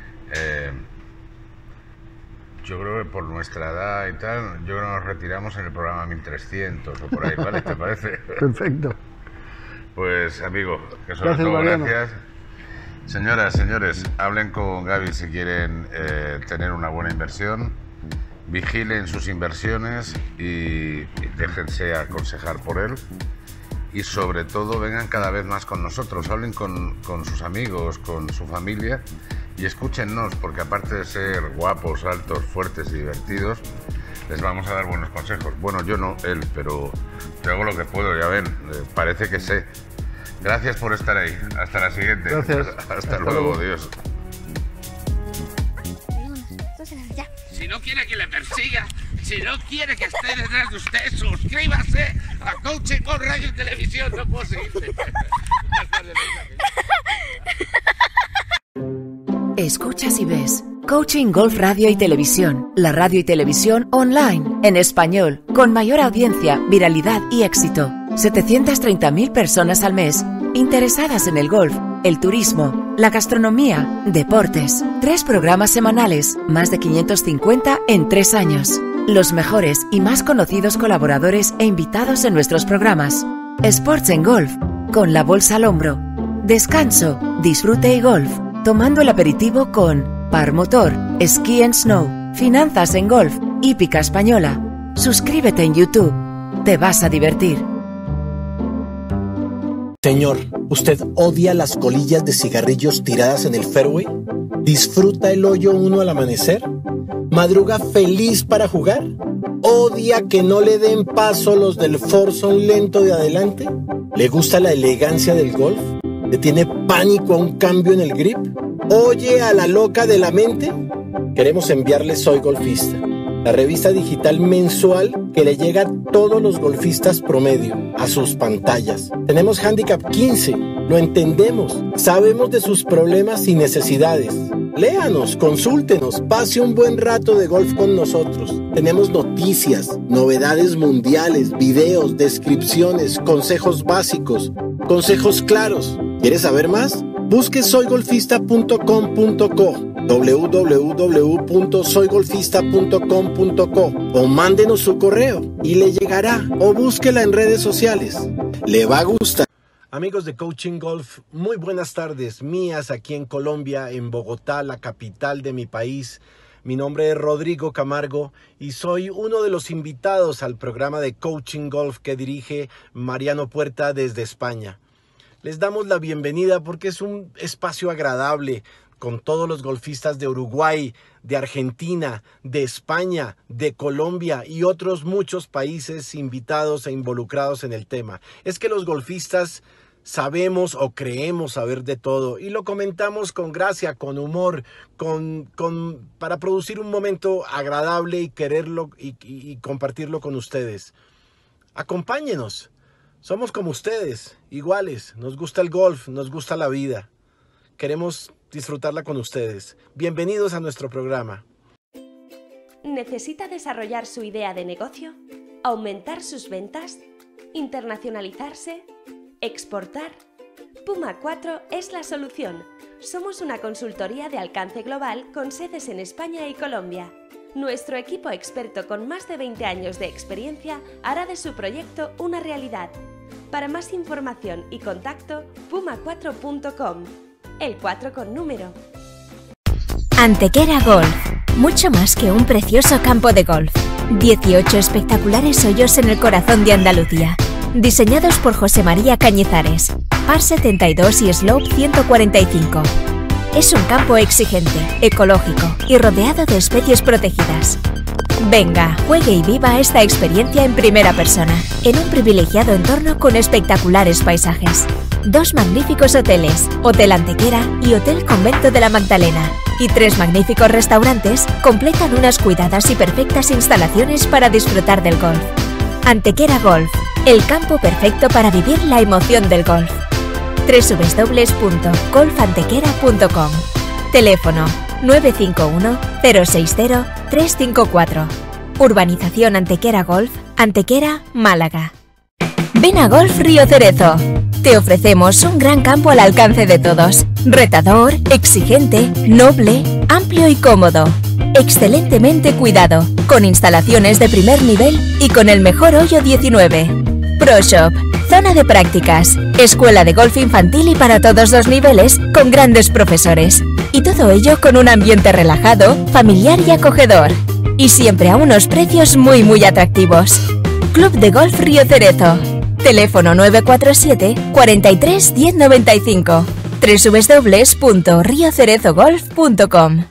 A: Yo creo que por nuestra edad y tal, yo creo que nos retiramos en el programa 1300 o por ahí, ¿vale? ¿Te parece?
B: Perfecto.
A: Pues, amigo, que sobre todo gracias. Señoras, señores, hablen con Gaby si quieren tener una buena inversión. Vigilen sus inversiones y déjense aconsejar por él. Y sobre todo vengan cada vez más con nosotros, hablen con sus amigos, con su familia y escúchennos, porque aparte de ser guapos, altos, fuertes y divertidos, les vamos a dar buenos consejos. Bueno, yo no, él, pero yo hago lo que puedo, ya ven, parece que sé. Gracias por estar ahí, hasta la siguiente.
B: Gracias.
A: Hasta luego, Dios.
C: Si no quiere que le persiga, si no quiere que esté detrás de usted, suscríbase a Coaching Golf Radio y Televisión. No puedo seguirte.
D: Escuchas y ves Coaching Golf Radio y Televisión, la radio y televisión online, en español, con mayor audiencia, viralidad y éxito. 730.000 personas al mes interesadas en el golf, el turismo, la gastronomía, deportes. 3 programas semanales, más de 550 en 3 años. Los mejores y más conocidos colaboradores e invitados en nuestros programas. Sports en Golf, con la bolsa al hombro. Descanso, disfrute y golf, tomando el aperitivo con Par Motor, Ski and Snow, Finanzas en Golf, Hípica Española. Suscríbete en YouTube, te vas a divertir.
M: Señor, ¿usted odia las colillas de cigarrillos tiradas en el fairway? ¿Disfruta el hoyo 1 al amanecer? ¿Madruga feliz para jugar? ¿Odia que no le den paso los del foursome lento de adelante? ¿Le gusta la elegancia del golf? ¿Le tiene pánico a un cambio en el grip? ¿Oye a la loca de la mente? Queremos enviarle Soy Golfista, la revista digital mensual que le llega a todos los golfistas promedio, a sus pantallas. Tenemos Handicap 15, lo entendemos, sabemos de sus problemas y necesidades. Léanos, consúltenos, pase un buen rato de golf con nosotros. Tenemos noticias, novedades mundiales, videos, descripciones, consejos básicos, consejos claros. ¿Quieres saber más? Busque soygolfista.com.co, www.soygolfista.com.co o mándenos su correo y le llegará, o búsquela en redes sociales. Le va a gustar. Amigos de Coaching Golf, muy buenas tardes mías aquí en Colombia, en Bogotá, la capital de mi país. Mi nombre es Rodrigo Camargo y soy uno de los invitados al programa de Coaching Golf que dirige Mariano Puerta desde España. Les damos la bienvenida porque es un espacio agradable con todos los golfistas de Uruguay, de Argentina, de España, de Colombia y otros muchos países invitados e involucrados en el tema. Es que los golfistas sabemos o creemos saber de todo y lo comentamos con gracia, con humor, para producir un momento agradable y quererlo y compartirlo con ustedes. Acompáñenos. Somos como ustedes, iguales, nos gusta el golf, nos gusta la vida. Queremos disfrutarla con ustedes. Bienvenidos a nuestro programa.
N: ¿Necesita desarrollar su idea de negocio? ¿Aumentar sus ventas? ¿Internacionalizarse? ¿Exportar? Puma 4 es la solución. Somos una consultoría de alcance global con sedes en España y Colombia. Nuestro equipo experto con más de 20 años de experiencia hará de su proyecto una realidad. Para más información y contacto, puma4.com. El 4 con número.
G: Antequera Golf. Mucho más que un precioso campo de golf. 18 espectaculares hoyos en el corazón de Andalucía. Diseñados por José María Cañizares. Par 72 y Slope 145. Es un campo exigente, ecológico y rodeado de especies protegidas. Venga, juegue y viva esta experiencia en primera persona, en un privilegiado entorno con espectaculares paisajes. 2 magníficos hoteles, Hotel Antequera y Hotel Convento de la Magdalena, y 3 magníficos restaurantes completan unas cuidadas y perfectas instalaciones para disfrutar del golf. Antequera Golf, el campo perfecto para vivir la emoción del golf. www.golfantequera.com. Teléfono 951 060 354. Urbanización Antequera Golf, Antequera, Málaga. Ven a Golf Río Cerezo. Te ofrecemos un gran campo al alcance de todos. Retador, exigente, noble, amplio y cómodo. Excelentemente cuidado, con instalaciones de primer nivel y con el mejor hoyo 19. Pro Shop, zona de prácticas, escuela de golf infantil y para todos los niveles, con grandes profesores. Y todo ello con un ambiente relajado, familiar y acogedor. Y siempre a unos precios muy atractivos. Club de Golf Río Cerezo. Teléfono 947 43 1095. www.riocerezogolf.com.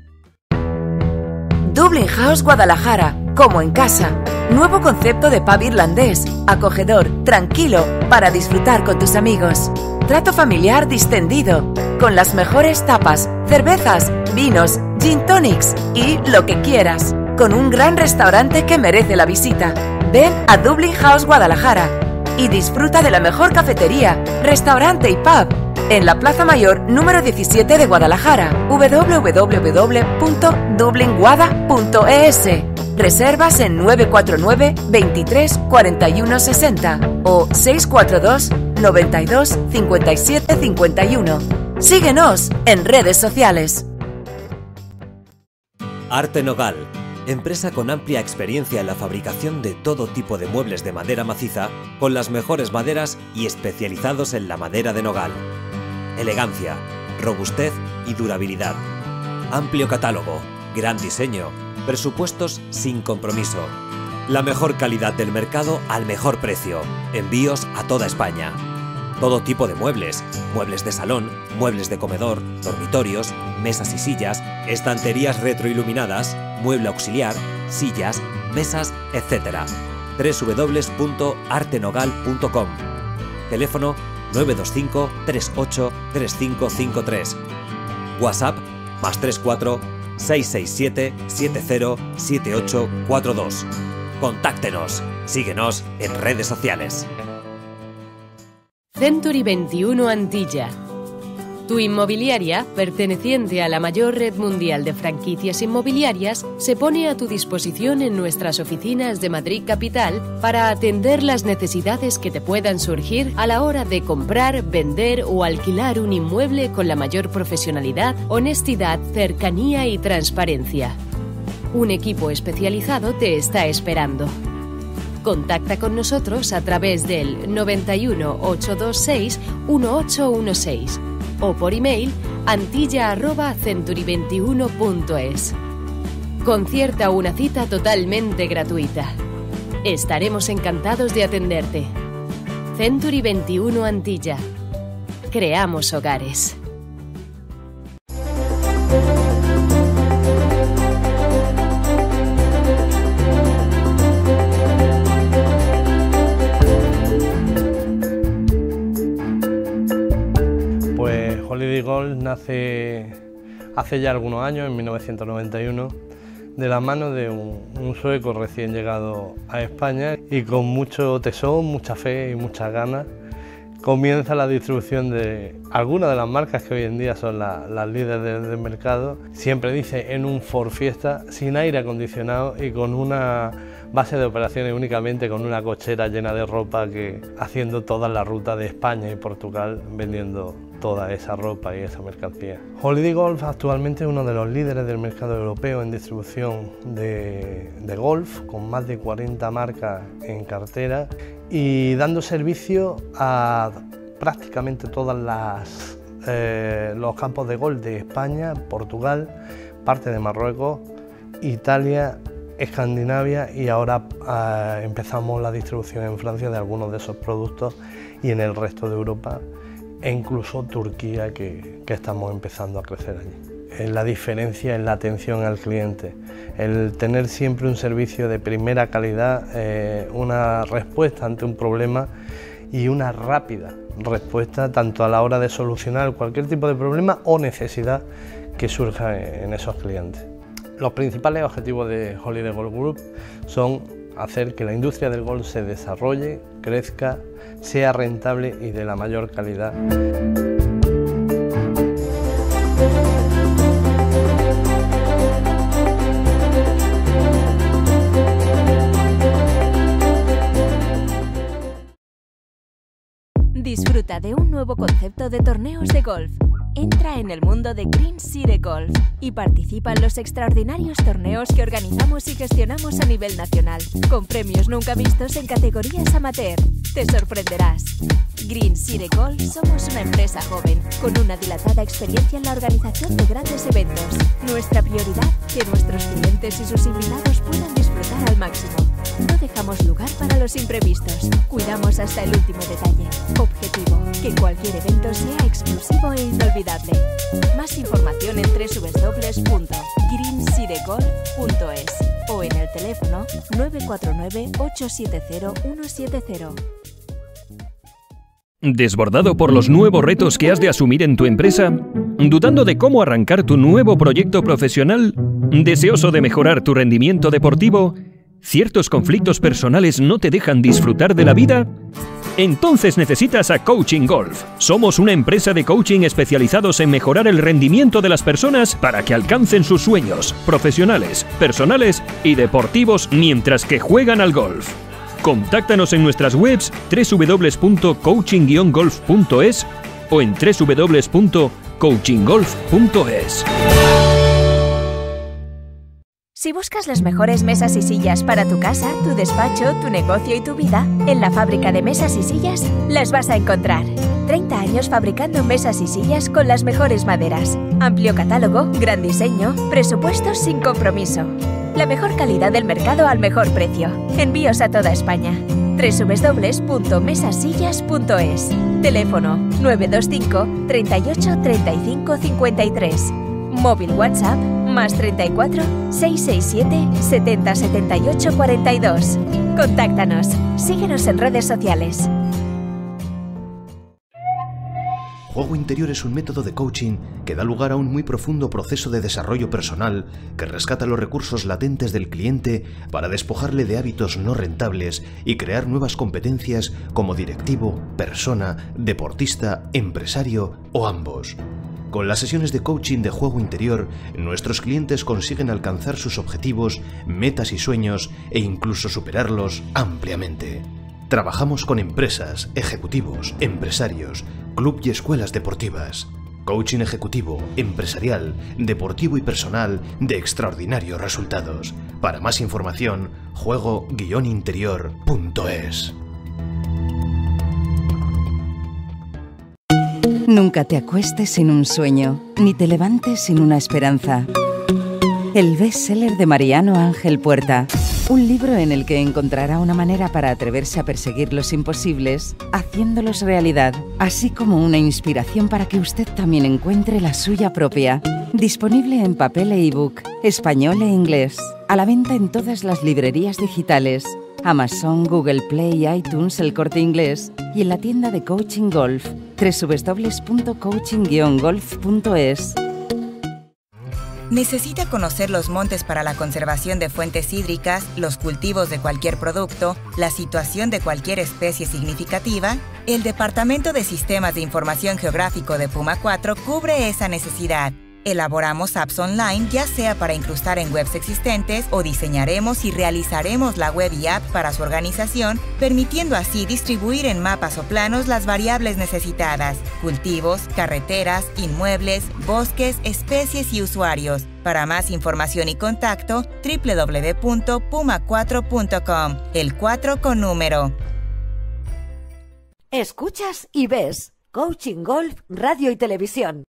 D: Dublin House Guadalajara, como en casa. Nuevo concepto de pub irlandés, acogedor, tranquilo, para disfrutar con tus amigos. Trato familiar distendido, con las mejores tapas, cervezas, vinos, gin tonics y lo que quieras. Con un gran restaurante que merece la visita. Ven a Dublin House Guadalajara y disfruta de la mejor cafetería, restaurante y pub en la Plaza Mayor número 17 de Guadalajara. www.dublinguada.es. Reservas en 949 23 41 60 o 642 92 57 51. Síguenos en redes sociales.
J: Arte Nogal, empresa con amplia experiencia en la fabricación de todo tipo de muebles de madera maciza, con las mejores maderas y especializados en la madera de nogal. Elegancia, robustez y durabilidad. Amplio catálogo, gran diseño, presupuestos sin compromiso. La mejor calidad del mercado al mejor precio. Envíos a toda España. Todo tipo de muebles, muebles de salón, muebles de comedor, dormitorios, mesas y sillas, estanterías retroiluminadas, mueble auxiliar, sillas, mesas, etc. www.artenogal.com. Teléfono 925 38 3553. WhatsApp +34 667 70 7842. Contáctenos. Síguenos en redes sociales.
L: Century 21 Antilla. Tu inmobiliaria, perteneciente a la mayor red mundial de franquicias inmobiliarias, se pone a tu disposición en nuestras oficinas de Madrid Capital para atender las necesidades que te puedan surgir a la hora de comprar, vender o alquilar un inmueble con la mayor profesionalidad, honestidad, cercanía y transparencia. Un equipo especializado te está esperando. Contacta con nosotros a través del 91 826 1816 o por email antilla@century21.es. Concierta una cita totalmente gratuita. Estaremos encantados de atenderte. Century 21 Antilla. Creamos hogares.
E: Holiday Golf nace hace ya algunos años, en 1991, de la mano de un sueco recién llegado a España y con mucho tesón, mucha fe y muchas ganas comienza la distribución de algunas de las marcas que hoy en día son las líderes del mercado. Siempre dice en un Ford Fiesta, sin aire acondicionado y con una base de operaciones únicamente con una cochera llena de ropa, que haciendo toda la ruta de España y Portugal vendiendo toda esa ropa y esa mercancía. Holiday Golf actualmente es uno de los líderes del mercado europeo en distribución de golf, con más de 40 marcas en cartera y dando servicio a prácticamente todos los campos de golf de España, Portugal, parte de Marruecos, Italia, Escandinavia y ahora empezamos la distribución en Francia de algunos de esos productos y en el resto de Europa e incluso Turquía, que estamos empezando a crecer allí. La diferencia en la atención al cliente, el tener siempre un servicio de primera calidad, una respuesta ante un problema y una rápida respuesta tanto a la hora de solucionar cualquier tipo de problema o necesidad que surja en esos clientes. Los principales objetivos de Holiday Golf Group son hacer que la industria del golf se desarrolle, crezca, sea rentable y de la mayor calidad.
G: Disfruta nuevo concepto de torneos de golf. Entra en el mundo de Green City Golf y participa en los extraordinarios torneos que organizamos y gestionamos a nivel nacional, con premios nunca vistos en categorías amateur. Te sorprenderás. Green City Golf somos una empresa joven, con una dilatada experiencia en la organización de grandes eventos. Nuestra prioridad, que nuestros clientes y sus invitados puedan disfrutar al máximo. No dejamos lugar para los imprevistos. Cuidamos hasta el último detalle. Objetivo, que cualquier evento sea exclusivo e inolvidable. Más información en www.greencitygolf.es o en el teléfono 949-870-170.
O: ¿Desbordado por los nuevos retos que has de asumir en tu empresa? ¿Dudando de cómo arrancar tu nuevo proyecto profesional? ¿Deseoso de mejorar tu rendimiento deportivo? ¿Ciertos conflictos personales no te dejan disfrutar de la vida? Entonces necesitas a Coaching Golf. Somos una empresa de coaching especializados en mejorar el rendimiento de las personas para que alcancen sus sueños profesionales, personales y deportivos mientras que juegan al golf. Contáctanos en nuestras webs www.coaching-golf.es o en www.coachinggolf.es.
G: Si buscas las mejores mesas y sillas para tu casa, tu despacho, tu negocio y tu vida, en la fábrica de mesas y sillas las vas a encontrar. 30 años fabricando mesas y sillas con las mejores maderas. Amplio catálogo, gran diseño, presupuestos sin compromiso. La mejor calidad del mercado al mejor precio. Envíos a toda España. www.mesasillas.es. Teléfono 925 38 35 53. Móvil WhatsApp más 34 667 70 78 42. Contáctanos. Síguenos en redes sociales.
P: Juego interior es un método de coaching que da lugar a un muy profundo proceso de desarrollo personal que rescata los recursos latentes del cliente para despojarle de hábitos no rentables y crear nuevas competencias como directivo, persona, deportista, empresario o ambos. Con las sesiones de coaching de juego interior, nuestros clientes consiguen alcanzar sus objetivos, metas y sueños e incluso superarlos ampliamente. Trabajamos con empresas, ejecutivos, empresarios, club y escuelas deportivas. Coaching ejecutivo, empresarial, deportivo y personal de extraordinarios resultados. Para más información, juego-interior.es.
Q: Nunca te acuestes sin un sueño, ni te levantes sin una esperanza. El bestseller de Mariano Ángel Puerta. Un libro en el que encontrará una manera para atreverse a perseguir los imposibles, haciéndolos realidad, así como una inspiración para que usted también encuentre la suya propia. Disponible en papel e ebook, español e inglés. A la venta en todas las librerías digitales, Amazon, Google Play, iTunes, El Corte Inglés y en la tienda de Coaching Golf, www.coaching-golf.es.
R: ¿Necesita conocer los montes para la conservación de fuentes hídricas, los cultivos de cualquier producto, la situación de cualquier especie significativa? El Departamento de Sistemas de Información Geográfico de Puma 4 cubre esa necesidad. Elaboramos apps online, ya sea para incrustar en webs existentes o diseñaremos y realizaremos la web y app para su organización, permitiendo así distribuir en mapas o planos las variables necesitadas: cultivos, carreteras, inmuebles, bosques, especies y usuarios. Para más información y contacto, www.puma4.com, el 4 con número.
I: Escuchas y ves Coaching Golf Radio y Televisión.